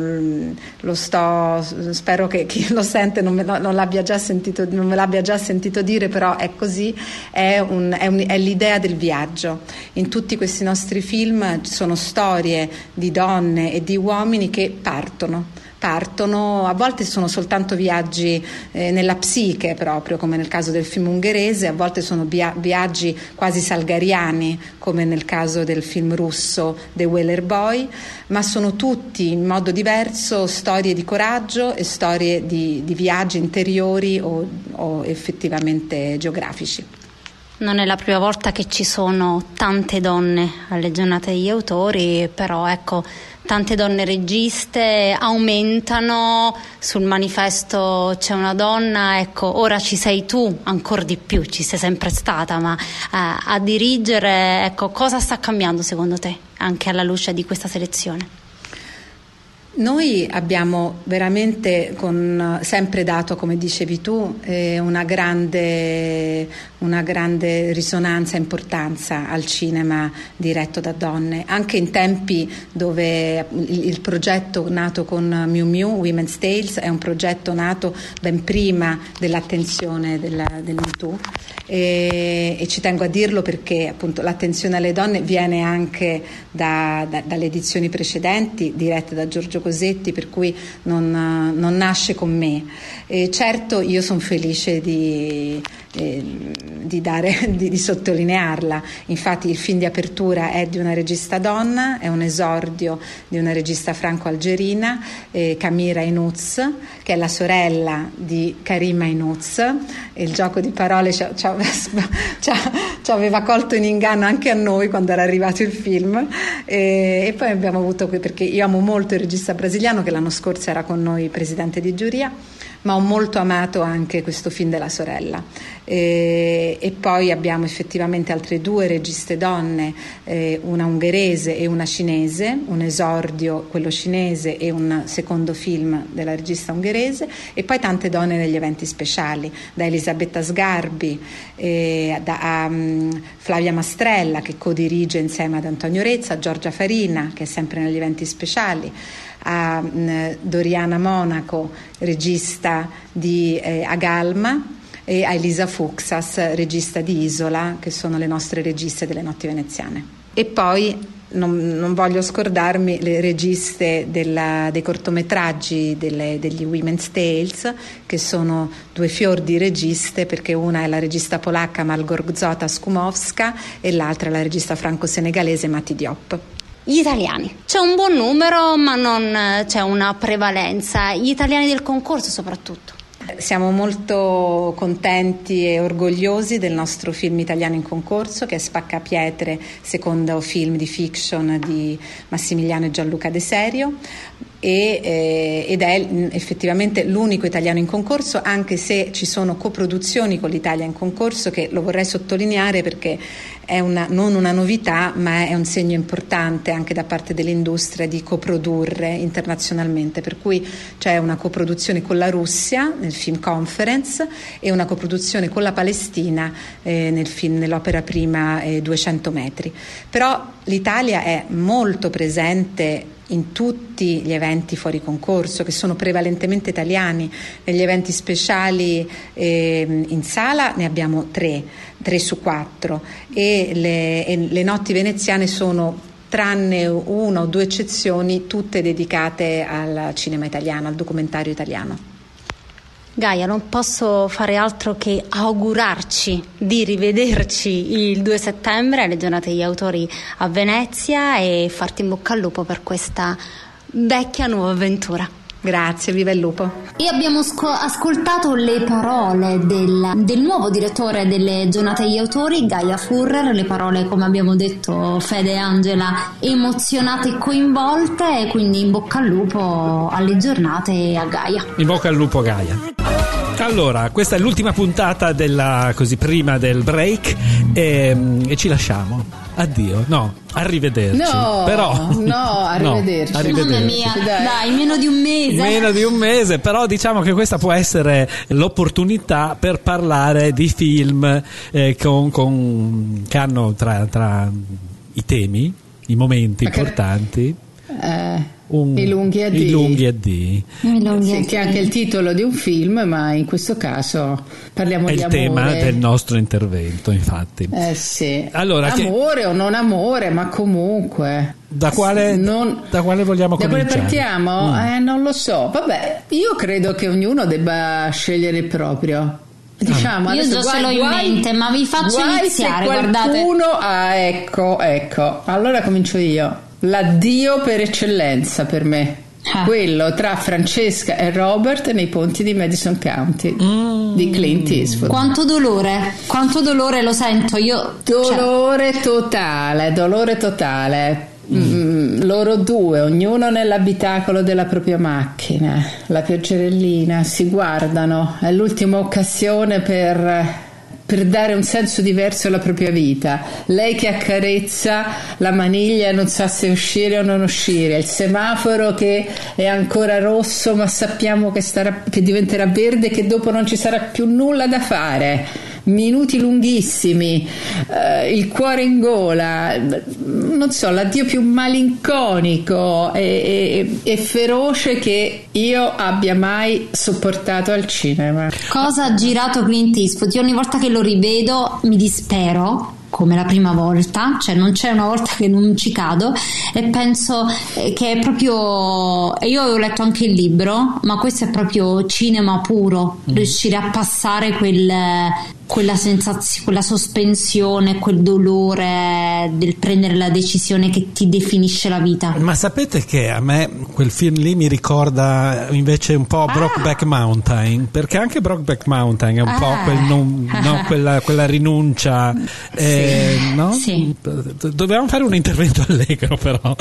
spero che chi lo sente non me l'abbia già sentito dire, però è così, è l'idea del viaggio. In tutti questi nostri film ci sono storie di donne e di uomini che partono, a volte sono soltanto viaggi nella psiche, proprio come nel caso del film ungherese, a volte sono viaggi quasi salgariani, come nel caso del film russo The Whaler Boy, ma sono tutti in modo diverso storie di coraggio e storie di viaggi interiori o effettivamente geografici. Non è la prima volta che ci sono tante donne alle giornate degli autori, però ecco, tante donne registe aumentano, sul manifesto c'è una donna, ecco, ora ci sei tu, ancora di più, ci sei sempre stata, ma a dirigere, ecco, cosa sta cambiando secondo te, anche alla luce di questa selezione? Noi abbiamo veramente sempre dato, come dicevi tu, una grande risonanza e importanza al cinema diretto da donne, anche in tempi dove il progetto nato con Miu Miu, Women's Tales, è un progetto nato ben prima dell'attenzione del Me Too, e ci tengo a dirlo perché appunto l'attenzione alle donne viene anche dalle edizioni precedenti dirette da Giorgio Cosetti, per cui non nasce con me. Certo, io sono felice di sottolinearla. Infatti il film di apertura è di una regista donna, è un esordio di una regista franco-algerina, Camira Inuz, che è la sorella di Karima Inuz. Il gioco di parole ci aveva colto in inganno anche a noi quando era arrivato il film, e poi abbiamo avuto, perché io amo molto il regista brasiliano che l'anno scorso era con noi presidente di giuria, ma ho molto amato anche questo film della sorella, e poi abbiamo effettivamente altre 2 registe donne, una ungherese e una cinese, un esordio quello cinese e un secondo film della regista ungherese, e poi tante donne negli eventi speciali, da Elisabetta Sgarbi a Flavia Mastrella, che codirige insieme ad Antonio Rezza, a Giorgia Farina, che è sempre negli eventi speciali, a Doriana Monaco, regista di Agalma, e a Elisa Fuxas, regista di Isola, che sono le nostre registe delle notti veneziane. E poi non voglio scordarmi le registe dei cortometraggi degli Women's Tales, che sono 2 fior di registe, perché una è la regista polacca Malgorzata Skumowska e l'altra è la regista franco-senegalese Mati Diop. Gli italiani, c'è un buon numero ma non c'è una prevalenza, gli italiani del concorso soprattutto. Siamo molto contenti e orgogliosi del nostro film italiano in concorso, che è Spaccapietre, secondo film di fiction di Massimiliano e Gianluca De Serio, ed è effettivamente l'unico italiano in concorso, anche se ci sono coproduzioni con l'Italia in concorso, che lo vorrei sottolineare perché è non una novità, ma è un segno importante anche da parte dell'industria di coprodurre internazionalmente, per cui c'è una coproduzione con la Russia nel Film Conference e una coproduzione con la Palestina nell'opera prima 200 metri. Però l'Italia è molto presente in tutti gli eventi fuori concorso, che sono prevalentemente italiani. Negli eventi speciali in sala ne abbiamo 3 su 4 e le notti veneziane sono, tranne 1 o 2 eccezioni, tutte dedicate al cinema italiano, al documentario italiano. Gaia, non posso fare altro che augurarci di rivederci il 2 settembre alle giornate degli autori a Venezia e farti in bocca al lupo per questa vecchia nuova avventura. Grazie, viva il lupo. E abbiamo ascoltato le parole del nuovo direttore delle giornate degli autori, Gaia Furrer, le parole, come abbiamo detto Fede e Angela, emozionate e coinvolte, e quindi in bocca al lupo alle giornate e a Gaia. In bocca al lupo Gaia. Allora, questa è l'ultima puntata prima del break e ci lasciamo. Addio, no, arrivederci. Arrivederci. Mamma mia, dai, meno di un mese. Meno di un mese, però diciamo che questa può essere l'opportunità per parlare di film che hanno tra i temi, i momenti importanti. I lunghi AD. Sì, che è anche il titolo di un film, ma in questo caso parliamo di amore. È il tema del nostro intervento, infatti. Sì. Allora, amore o non amore, ma comunque. Da quale vogliamo cominciare? Da quale partiamo? Non lo so. Vabbè, io credo che ognuno debba scegliere il proprio. Diciamo, io già ce l'ho in mente, ma vi faccio iniziare. Qualcuno, ecco. Allora comincio io. L'addio per eccellenza per me, quello tra Francesca e Robert nei ponti di Madison County di Clint Eastwood. Quanto dolore lo sento io. Dolore totale. Loro due, ognuno nell'abitacolo della propria macchina, la pioggerellina, si guardano, è l'ultima occasione per dare un senso diverso alla propria vita. Lei che accarezza la maniglia e non sa se uscire o non uscire, il semaforo che è ancora rosso ma sappiamo che diventerà verde, che dopo non ci sarà più nulla da fare, minuti lunghissimi, il cuore in gola, non so, l'addio più malinconico e feroce che io abbia mai sopportato al cinema. Cosa ha girato Clint Eastwood? Io ogni volta che lo rivedo mi dispero, come la prima volta, cioè non c'è una volta che non ci cado, e penso che è proprio, io avevo letto anche il libro, ma questo è proprio cinema puro, riuscire a passare quella sensazione, quella sospensione, quel dolore del prendere la decisione che ti definisce la vita. Ma sapete che a me quel film lì mi ricorda invece un po' Brokeback Mountain, perché anche Brokeback Mountain è un po' quella rinuncia, no? Sì. Dovevamo fare un intervento allegro, però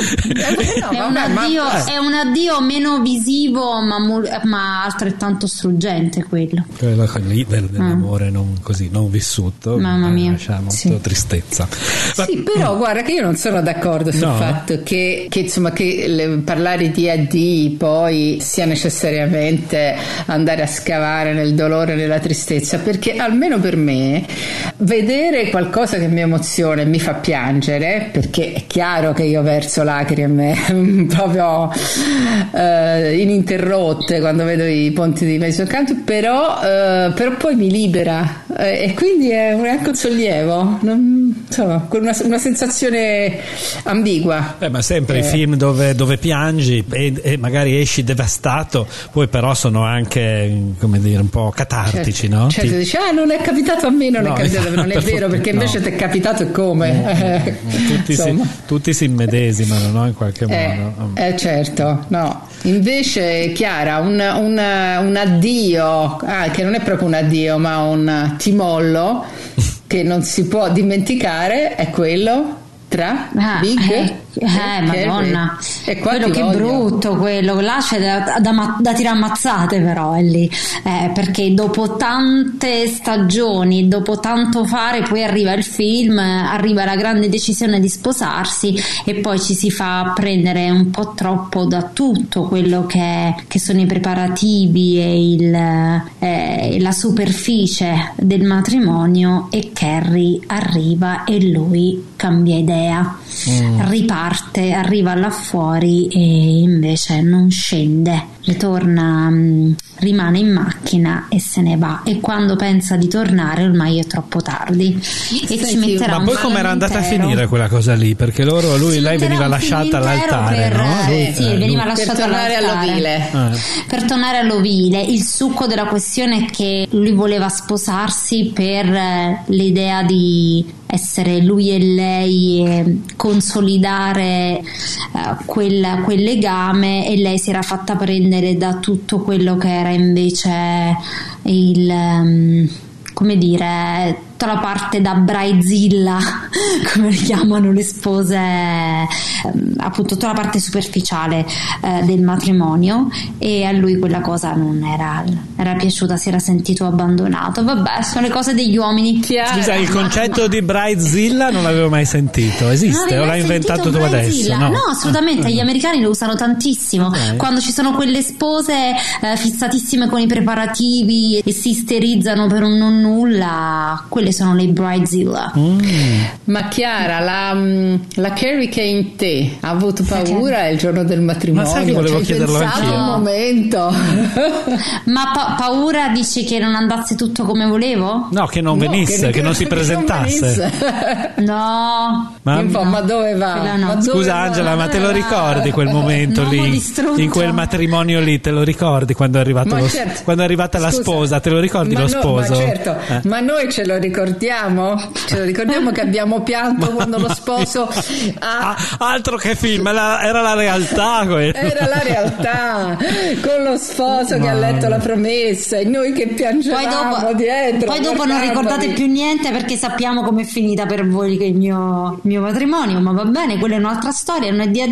è un addio meno visivo ma altrettanto struggente, quello lì dell'amore non vissuto. Mamma mia, lascia molto tristezza. Sì, però guarda che io non sono d'accordo sul fatto che parlare di AD poi sia necessariamente andare a scavare nel dolore e nella tristezza, perché almeno per me vedere qualcosa che mi emoziona e mi fa piangere, perché è chiaro che io verso lacrime proprio ininterrotte quando vedo i ponti di Madison County, però poi mi libera, e quindi è anche un sollievo, insomma, con una sensazione ambigua. Ma sempre i film dove piangi e magari esci devastato, poi però sono anche, come dire, un po' catartici, certo, no? Certo, dici non è capitato a me, non è capitato, non è vero, perché invece ti è capitato, e come? Tutti si immedesimano, no? In qualche modo. Certo, no. Invece Chiara, un addio, che non è proprio un addio, ma un timollo che non si può dimenticare, è quello tra Big Madonna, e qua quello che è brutto, quello là c'è da tirare ammazzate, però è lì, perché dopo tante stagioni, dopo tanto fare, poi arriva il film, arriva la grande decisione di sposarsi e poi ci si fa prendere un po' troppo da tutto quello che sono i preparativi e la superficie del matrimonio, e Carrie arriva e lui cambia idea, riparte, arriva là fuori e invece non scende, ritorna, rimane in macchina e se ne va, e quando pensa di tornare ormai è troppo tardi e ci metterà. Ma poi come era andata a finire quella cosa lì? Perché lei veniva lasciata all'altare, no? Veniva lasciata all'altare per tornare all'ovile. Il succo della questione è che lui voleva sposarsi per l'idea di essere lui e lei e consolidare quel legame, e lei si era fatta prendere da tutto quello che era invece come dire, tutta la parte da bridezilla, come le chiamano le spose, appunto tutta la parte superficiale del matrimonio, e a lui quella cosa non era piaciuta, si era sentito abbandonato. Vabbè, sono le cose degli uomini. Scusa, il concetto di bridezilla non l'avevo mai sentito, esiste o l'hai inventato tu adesso? No, assolutamente, gli americani lo usano tantissimo, quando ci sono quelle spose fissatissime con i preparativi e si isterizzano per un non nulla, quelle sono le bridezilla. Ma Chiara, la Carrie che è in te ha avuto paura il giorno del matrimonio? Ma sai che volevo chiederlo anch'io? Un momento. Ma paura, dici che non andasse tutto come volevo? No, che non venisse, che non si presentasse. No. Ma dove va? No. Scusa Angela, ma te lo ricordi quel momento lì? In quel matrimonio lì, te lo ricordi quando è arrivato quando è arrivata la sposa? Te lo ricordi lo sposo? Ma certo, ma noi ce lo ricordiamo che abbiamo pianto quando lo sposo altro che film, era la realtà quella. Era la realtà, con lo sposo che ha letto la promessa e noi che piangevamo dietro. Poi dopo non ricordate più niente perché sappiamo com'è finita per voi il mio matrimonio, ma va bene, quella è un'altra storia, non è di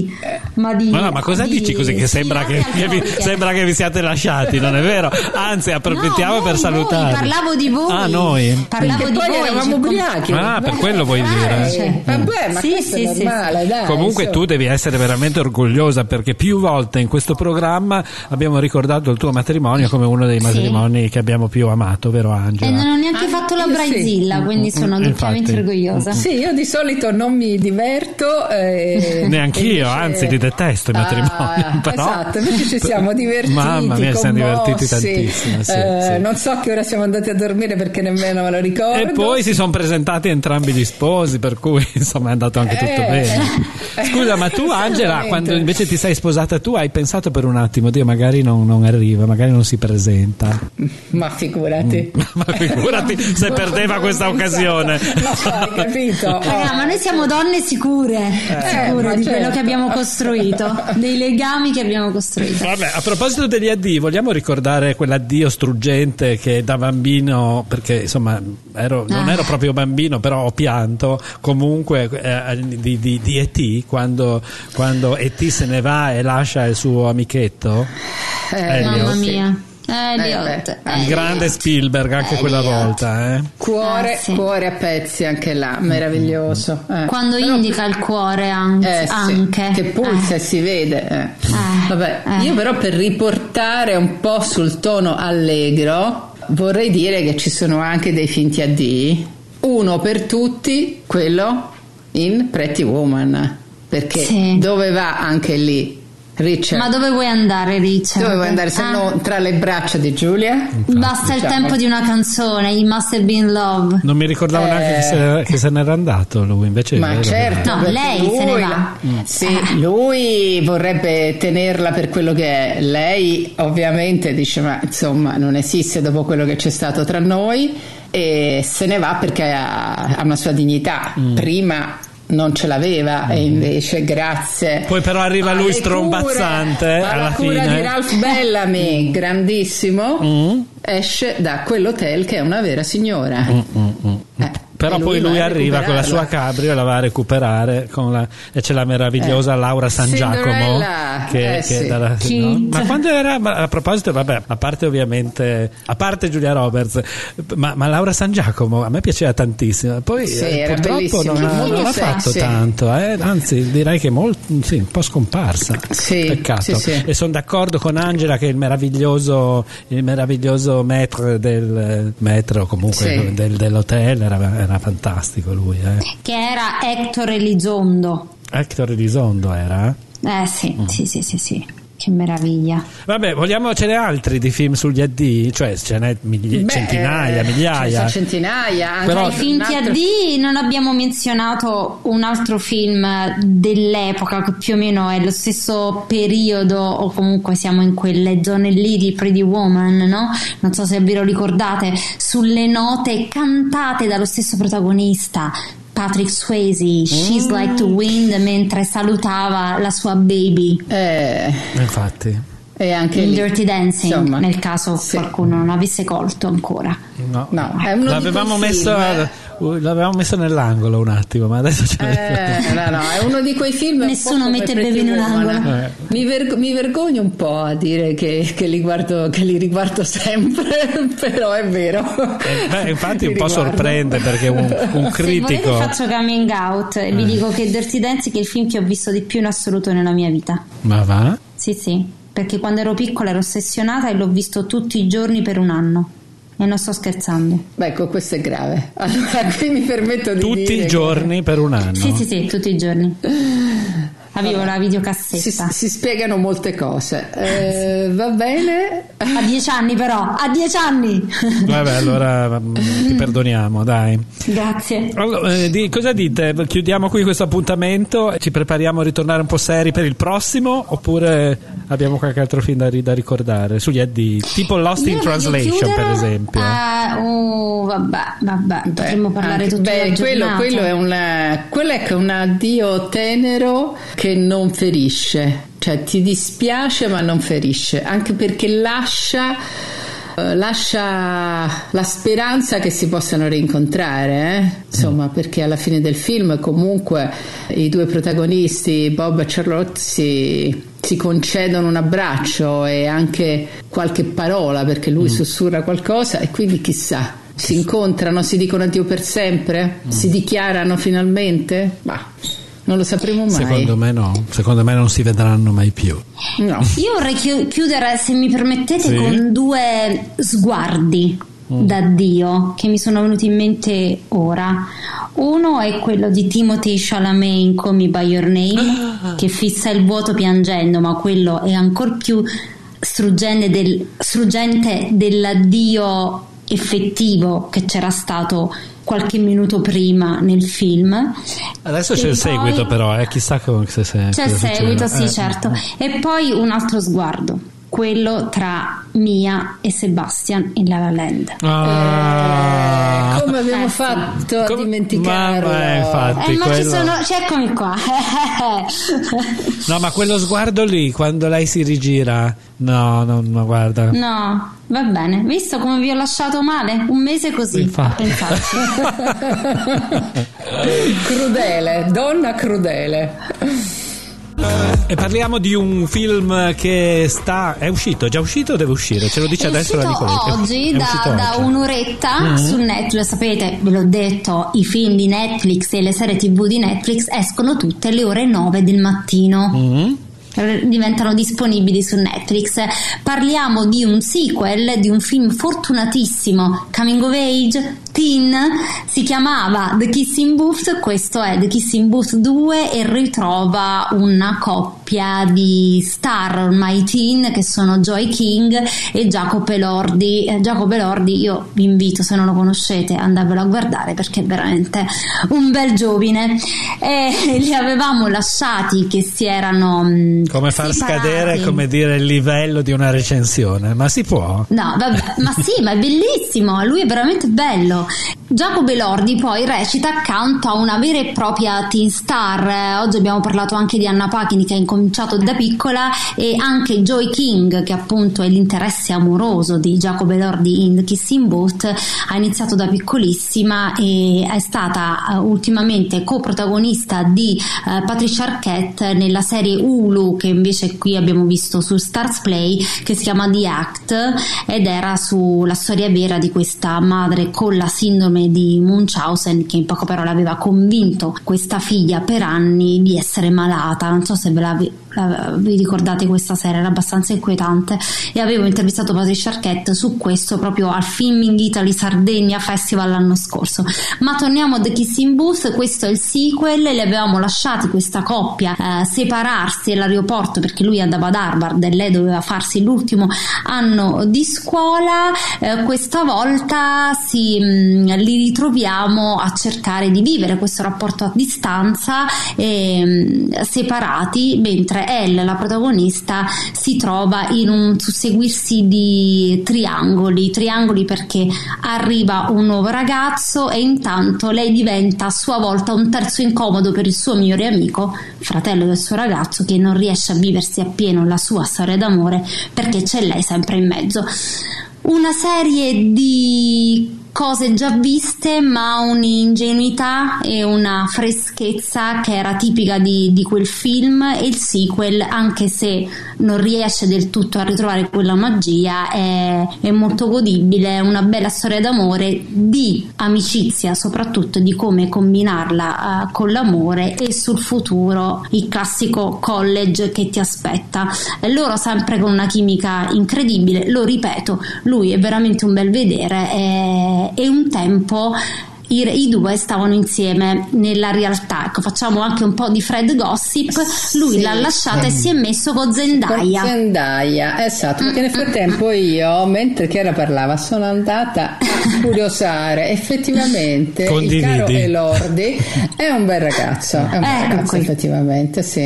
AD. Ma cosa dici così che sembra che vi siate lasciati? Non è vero, anzi approfittiamo per salutarvi. Parlavo di voi. Noi parlavo di poi voi, eravamo ubriachi. Per quello vuoi dire? Vabbè, ma questo è normale, dai. Comunque tu devi essere veramente orgogliosa, perché più volte in questo programma abbiamo ricordato il tuo matrimonio come uno dei matrimoni che abbiamo più amato, vero Angela? E non ho neanche fatto la bridezilla, quindi sono doppiamente orgogliosa. Sì, io di solito non mi diverto. Neanch'io, anzi li detesto i matrimoni. Però... Esatto, invece ci siamo divertiti. Mamma mia, siamo divertiti tantissimo. Sì. Non so che ora siamo andati a dormire perché nemmeno me lo ricordo. E poi si sono presentati entrambi gli sposi, per cui insomma è andato anche tutto bene. Scusa, ma tu Angela, quando invece ti sei sposata tu, hai pensato per un attimo, Dio, magari non arriva, magari non si presenta? Ma figurati. Ma figurati se perdeva questa occasione. Hai capito? Ma noi siamo donne sicure di quello che abbiamo costruito, dei legami che abbiamo costruito. Vabbè, a proposito degli addii, vogliamo ricordare quell'addio struggente che da bambino, perché insomma non ero proprio bambino, però ho pianto comunque di E.T. quando E.T. se ne va e lascia il suo amichetto mamma mia. Il grande Spielberg anche quella volta, cuore a pezzi anche là, meraviglioso. Quando indica il cuore anche che pulsa e si vede. Vabbè, io però per riportare un po' sul tono allegro vorrei dire che ci sono anche dei finti addii. Uno per tutti, quello in Pretty Woman, perché dove va anche lì Richard? Ma dove vuoi andare, Richard? Dove vuoi andare se no tra le braccia di Giulia? Basta il tempo di una canzone, It Must Have Been Love. Non mi ricordavo neanche che se n'era andato lui, invece. Ma certo, no, lei se ne va. Lui vorrebbe tenerla per quello che è. Lei ovviamente dice ma insomma non esiste dopo quello che c'è stato tra noi, e se ne va perché ha una sua dignità. Prima non ce l'aveva e invece grazie. Poi però arriva lui strombazzante alla cura fine di Ralph Bellamy, grandissimo, esce da quell'hotel che è una vera signora. Però poi lui arriva con la sua cabrio e la va a recuperare e c'è la meravigliosa Laura San Giacomo che no? Ma quando era, a proposito, vabbè, a parte Giulia Roberts, ma Laura San Giacomo a me piaceva tantissimo, poi purtroppo non ha fatto tanto, anzi direi che un po' scomparsa, peccato. E sono d'accordo con Angela che il meraviglioso maître del metro, comunque dell'hotel era fantastico lui, che era Ettore Elizondo. Ettore Elizondo era? Sì. Che meraviglia. Vabbè, ce n'è altri di film sugli AD? Cioè ce n'è centinaia, migliaia. Centinaia. Però i film AD non abbiamo menzionato un altro film dell'epoca che più o meno è lo stesso periodo, o comunque siamo in quelle zone lì di Pretty Woman, no? Non so se ve lo ricordate, sulle note cantate dallo stesso protagonista, Patrick Swayze, She's Like the Wind, mentre salutava la sua baby. Infatti. E anche in Dirty Dancing, insomma, nel caso qualcuno non avesse colto ancora. No. L'avevamo messo nell'angolo un attimo, ma adesso no, è uno di quei film. Nessuno mette il bebè in un angolo. Mi vergogno un po' a dire che li riguardo sempre, però è vero. Infatti un po' sorprende, perché un critico. Se volete faccio coming out e vi dico che Dirty Dancing è il film che ho visto di più in assoluto nella mia vita. Ma va? Sì, perché quando ero piccola ero ossessionata e l'ho visto tutti i giorni per un anno. E non sto scherzando. Ecco, questo è grave. Allora, qui mi permetto di tutti dire i giorni per un anno. Sì, tutti i giorni. Avevo la videocassetta. Si spiegano molte cose. Va bene. A 10 anni però, a 10 anni. Vabbè, allora ti perdoniamo, dai. Grazie. Allora, cosa dite? Chiudiamo qui questo appuntamento, ci prepariamo a ritornare un po' seri per il prossimo, oppure abbiamo qualche altro film da ricordare sugli AD, tipo Lost in Translation, per esempio? Vabbè, potremmo parlare tutta la giornata. Quello è un addio tenero che non ferisce, cioè ti dispiace ma non ferisce, anche perché lascia la speranza che si possano rincontrare, insomma, perché alla fine del film comunque i due protagonisti, Bob e Charlotte, si concedono un abbraccio e anche qualche parola, perché lui sussurra qualcosa, e quindi chissà, si incontrano, si dicono addio per sempre, si dichiarano finalmente? Ma non lo sapremo mai. Secondo me non si vedranno mai più. No. Io vorrei chiudere, se mi permettete, con due sguardi d'addio che mi sono venuti in mente ora. Uno è quello di Timothée Chalamet in Call Me By Your Name, che fissa il vuoto piangendo, ma quello è ancora più struggente dell'addio effettivo che c'era stato qualche minuto prima nel film. Adesso c'è il seguito, però chissà se c'è il seguito, sì, certo. E poi un altro sguardo, quello tra Mia e Sebastian in La La Land. Come abbiamo fatto a dimenticarlo? Infatti, eccomi qua. No, ma quello sguardo lì, quando lei si rigira, no, guarda. No, va bene, visto come vi ho lasciato male? Un mese così a pensarci. Crudele, donna crudele. E parliamo di un film che è già uscito o deve uscire? Ce lo dice adesso la Nicoletta. Oggi da un'oretta su Netflix. Sapete, ve l'ho detto, i film di Netflix e le serie TV di Netflix escono tutte alle ore 9 del mattino. Diventano disponibili su Netflix. Parliamo di un sequel di un film fortunatissimo, coming of age, teen, si chiamava The Kissing Booth. Questo è The Kissing Booth 2 e ritrova una coppia di star ormai teen che sono Joy King e Jacopo Elordi. Jacopo Elordi, io vi invito, se non lo conoscete, andatevelo a guardare perché è veramente un bel giovine. E li avevamo lasciati che si erano come far separati. Scadere, come dire, il livello di una recensione, ma si può? No, vabbè, ma sì, ma è bellissimo, lui è veramente bello. Jacopo Elordi poi recita accanto a una vera e propria teen star. Oggi abbiamo parlato anche di Anna Paquin, che ha incominciato da piccola, e anche Joy King, che appunto è l'interesse amoroso di Jacopo Elordi in The Kissing Booth, ha iniziato da piccolissima e è stata ultimamente coprotagonista di Patricia Arquette nella serie Hulu, che invece qui abbiamo visto su Stars Play, che si chiama The Act, ed era sulla storia vera di questa madre con la sindrome di Munchausen, che in poche parole aveva convinto questa figlia per anni di essere malata. Non so se vi ricordate questa serie, era abbastanza inquietante, e avevo intervistato Patricia Arquette su questo proprio al Filming Italy Sardegna Festival l'anno scorso. Ma torniamo a The Kissing Booth, questo è il sequel. Li avevamo lasciati questa coppia separarsi all'aeroporto perché lui andava ad Harvard e lei doveva farsi l'ultimo anno di scuola. Questa volta li ritroviamo a cercare di vivere questo rapporto a distanza, separati, mentre Elle, la protagonista, si trova in un susseguirsi di triangoli perché arriva un nuovo ragazzo e intanto lei diventa a sua volta un terzo incomodo per il suo migliore amico, fratello del suo ragazzo, che non riesce a viversi appieno la sua storia d'amore perché c'è lei sempre in mezzo. Una serie di cose già viste, ma un'ingenuità e una freschezza che era tipica di quel film, e il sequel, anche se non riesce del tutto a ritrovare quella magia, è molto godibile. È una bella storia d'amore, di amicizia, soprattutto di come combinarla con l'amore, e sul futuro, il classico college che ti aspetta. Loro sempre con una chimica incredibile, lo ripeto, lui è veramente un bel vedere, e un tempo i due stavano insieme nella realtà. Ecco, facciamo anche un po' di Fred gossip. Lui l'ha lasciata e si è messo con Zendaya. Esatto, perché nel frattempo io, mentre Chiara parlava, sono andata a curiosare. Effettivamente il caro Elordi è un bel ragazzo, effettivamente, sì.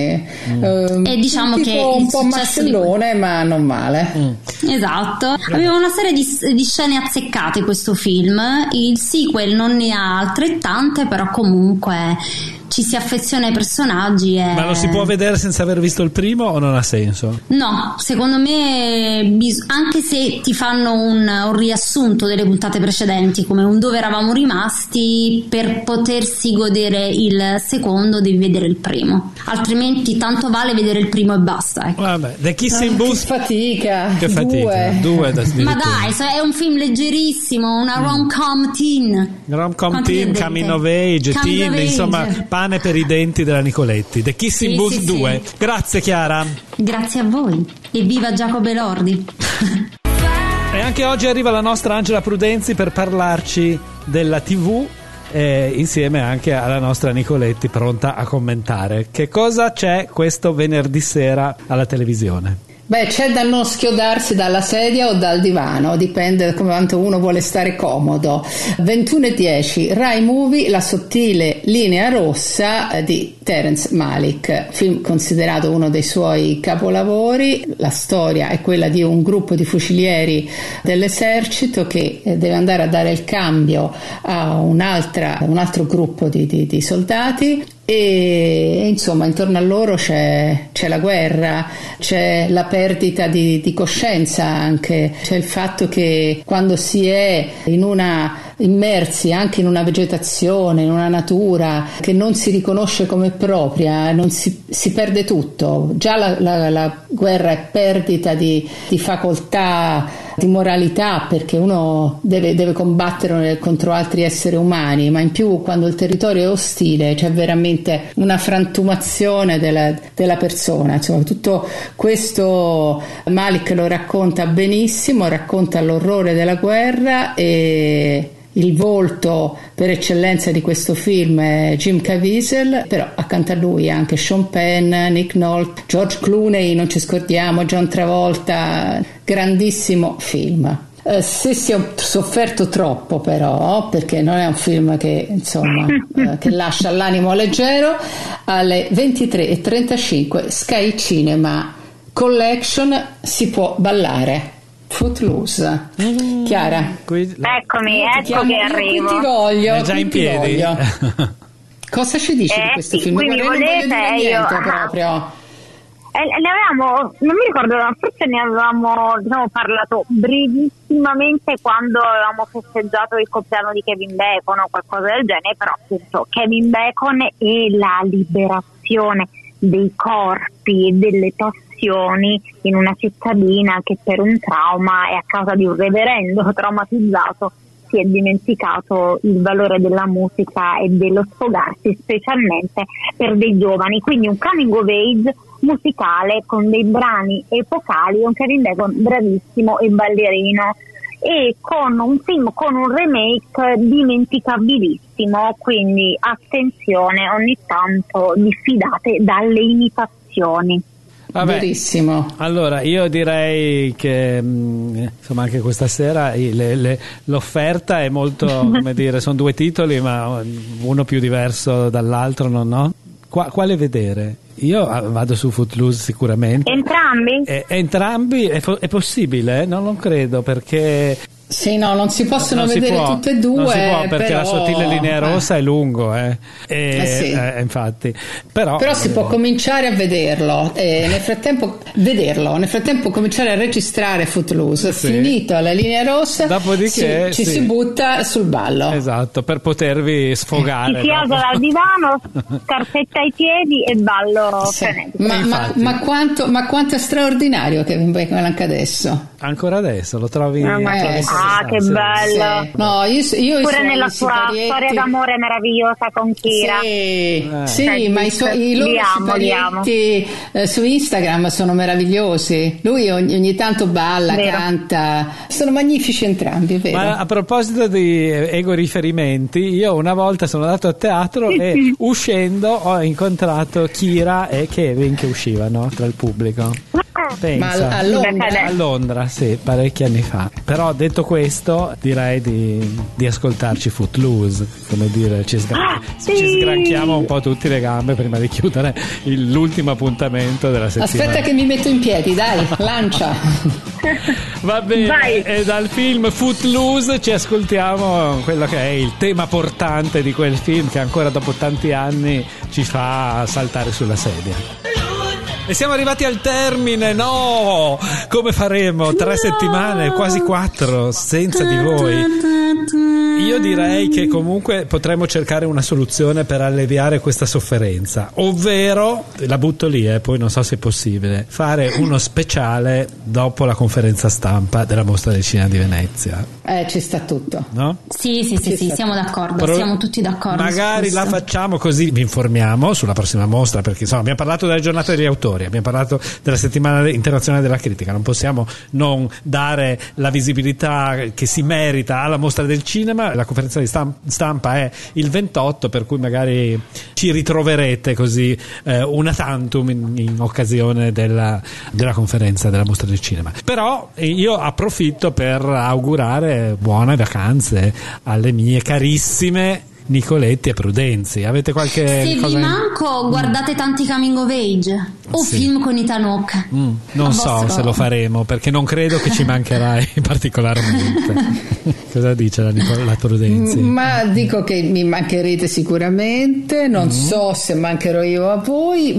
E diciamo che un po' mascellone, ma non male. Esatto. Aveva una serie di scene azzeccate questo film. Il sequel non ne ha altrettante, però comunque ci si affeziona ai personaggi. Ma lo si può vedere senza aver visto il primo o non ha senso? No, secondo me anche se ti fanno un riassunto delle puntate precedenti, come un dove eravamo rimasti, per potersi godere il secondo devi vedere il primo, altrimenti tanto vale vedere il primo e basta, ecco. Vabbè, The Kissing Booth, che fatica. Due ma dai, è un film leggerissimo, una rom-com teen, coming of age, insomma, pane per i denti della Nicoletti. The Kissing Booth 2. Grazie Chiara. Grazie a voi e viva Jacopo Elordi. E anche oggi arriva la nostra Angela Prudenzi per parlarci della TV, insieme anche alla nostra Nicoletti, pronta a commentare. Che cosa c'è questo venerdì sera alla televisione? Beh, c'è da non schiodarsi dalla sedia o dal divano, dipende da quanto uno vuole stare comodo. 21:10, Rai Movie, La sottile linea rossa di Terence Malick, film considerato uno dei suoi capolavori. La storia è quella di un gruppo di fucilieri dell'esercito che deve andare a dare il cambio a un altro gruppo di soldati. E insomma intorno a loro c'è la guerra, c'è la perdita di coscienza, anche c'è il fatto che quando si è immersi anche in una vegetazione, in una natura che non si riconosce come propria, non si perde tutto. Già la guerra è perdita di facoltà, di moralità, perché uno deve combattere contro altri esseri umani, ma in più quando il territorio è ostile c'è veramente una frantumazione della persona. Insomma, tutto questo Malick lo racconta benissimo, racconta l'orrore della guerra, e il volto per eccellenza di questo film è Jim Caviezel, però accanto a lui anche Sean Penn, Nick Nolte, George Clooney, non ci scordiamo, John Travolta. Grandissimo film. Se si è sofferto troppo, però, perché non è un film che insomma che lascia l'animo leggero, alle 23:35 Sky Cinema Collection si può ballare. Footloose. Chiara. Eccomi, ecco che arrivo. Qui ti voglio. È già in piedi. Cosa ci dici di questo film? Qui mi volete, proprio. Ne avevamo, non mi ricordo, forse ne avevamo parlato brevissimamente quando avevamo festeggiato il compleanno di Kevin Bacon o qualcosa del genere, però appunto Kevin Bacon e la liberazione dei corpi e delle passioni in una cittadina che per un trauma e a causa di un reverendo traumatizzato si è dimenticato il valore della musica e dello sfogarsi, specialmente per dei giovani. Quindi un coming of age musicale con dei brani epocali, un Kevin Bacon bravissimo e ballerino, e con un film, con un remake dimenticabilissimo, quindi attenzione, ogni tanto diffidate dalle imitazioni. Vabbè, verissimo. Allora io direi che insomma anche questa sera l'offerta è molto come dire, sono due titoli ma uno più diverso dall'altro, no? Quale vedere? Io vado su Footloose sicuramente. Entrambi? Entrambi è possibile? No, non credo, perché sì, no, non si possono vedere tutte e due. Non si può, perché però... la sottile linea rossa è lungo, sì. Infatti. Però si può cominciare a vederlo e nel frattempo cominciare a registrare Footloose. Sì. Finito la linea rossa, dopodiché ci si butta sul ballo. Esatto, per potervi sfogare. Si alza dal divano, scarpetta ai piedi e ballo frenetico. Ma quanto è straordinario Kevin Bacon anche adesso. Ancora adesso lo trovi che bello. Sì. No, io pure nella sua storia d'amore meravigliosa con Kira. Sì, ma i loro siparietti su Instagram sono meravigliosi. Lui ogni tanto balla, canta, sono magnifici entrambi, vero? Ma a proposito di ego riferimenti, io una volta sono andato a teatro e uscendo ho incontrato Kira e Kevin che uscivano tra il pubblico. Pensa. Ma a Londra, sì, parecchi anni fa. Però detto questo, direi di ascoltarci Footloose, come dire, ci sgranchiamo un po' tutti le gambe prima di chiudere l'ultimo appuntamento della settimana. Aspetta che mi metto in piedi, dai, lancia. Va bene. Vai. E dal film Footloose ci ascoltiamo quello che è il tema portante di quel film che ancora dopo tanti anni ci fa saltare sulla sedia. E siamo arrivati al termine, no! Come faremo? 3 settimane, quasi 4, senza di voi. Io direi che comunque potremmo cercare una soluzione per alleviare questa sofferenza, ovvero, la butto lì, poi non so se è possibile, fare uno speciale dopo la conferenza stampa della Mostra del Cinema di Venezia. Ci sta tutto. No? Sì, siamo d'accordo, siamo tutti d'accordo. Magari la facciamo così, vi informiamo sulla prossima mostra, perché insomma abbiamo parlato della giornata degli autori, abbiamo parlato della settimana internazionale della critica, non possiamo non dare la visibilità che si merita alla Mostra del Cinema. La conferenza di stampa è il 28, per cui magari ci ritroverete così una tantum in occasione della conferenza della Mostra del Cinema. Però io approfitto per augurare buone vacanze alle mie carissime Nicoletti e Prudenzi. Avete qualche se cosa vi manco guardate tanti coming of age o film con Ethan Hawke. Non so se lo faremo, perché non credo che ci mancherai particolarmente. Cosa dice la Nicola Prudenzi? Ma dico che mi mancherete sicuramente, non so se mancherò io a voi,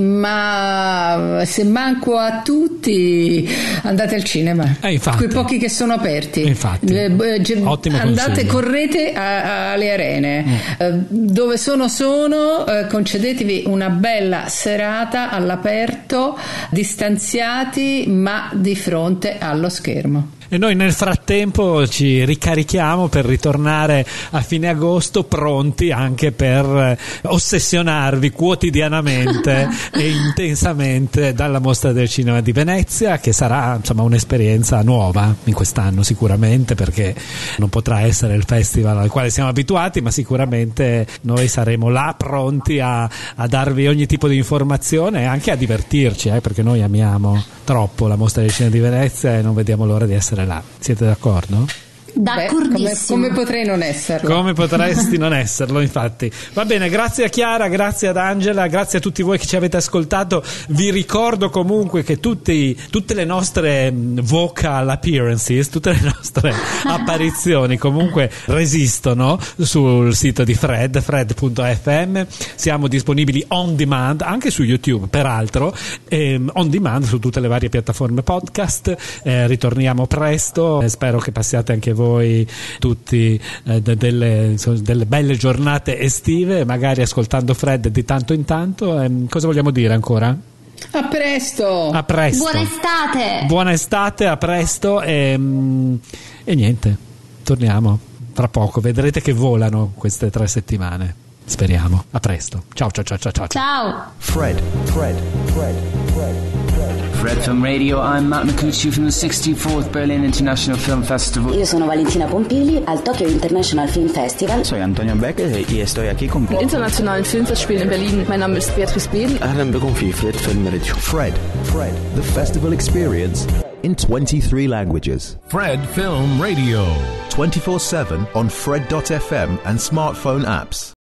ma se manco a tutti andate al cinema, quei pochi che sono aperti. Infatti. Ottimo andate, consiglio. Correte alle arene. Dove sono concedetevi una bella serata all'aperto, distanziati ma di fronte allo schermo. E noi nel frattempo ci ricarichiamo per ritornare a fine agosto pronti anche per ossessionarvi quotidianamente e intensamente dalla Mostra del Cinema di Venezia, che sarà insomma un'esperienza nuova in quest'anno sicuramente, perché non potrà essere il festival al quale siamo abituati, ma sicuramente noi saremo là pronti a darvi ogni tipo di informazione e anche a divertirci, perché noi amiamo troppo la Mostra del Cinema di Venezia e non vediamo l'ora di essere là. Siete d'accordo? D'accordissimo. Come potrei non esserlo? Come potresti non esserlo, infatti. Va bene, grazie a Chiara, grazie ad Angela, grazie a tutti voi che ci avete ascoltato. Vi ricordo comunque che tutte le nostre vocal appearances, tutte le nostre apparizioni comunque resistono sul sito di fred.fm. Siamo disponibili on demand anche su YouTube, peraltro, on demand su tutte le varie piattaforme podcast. Ritorniamo presto, spero che passiate anche voi tutti delle belle giornate estive, magari ascoltando Fred di tanto in tanto. Cosa vogliamo dire ancora? A presto! A presto! Buona estate! Buona estate, a presto e niente, torniamo fra poco, vedrete che volano queste 3 settimane, speriamo. A presto, ciao. Ciao! Fred. Fred Film Radio, I'm Matt Micucci from the 64th Berlin International Film Festival. Io sono Valentina Pompili al Tokyo International Film Festival. Soy Antonio Becker y estoy aquí con den internationalen Filmfestspielen in Berlin. Mein Name ist Beatrice Bedel. أهلا بكم في Fred Film Radio. Fred, the festival experience in 23 languages. Fred Film Radio. 24/7 on Fred.fm and smartphone apps.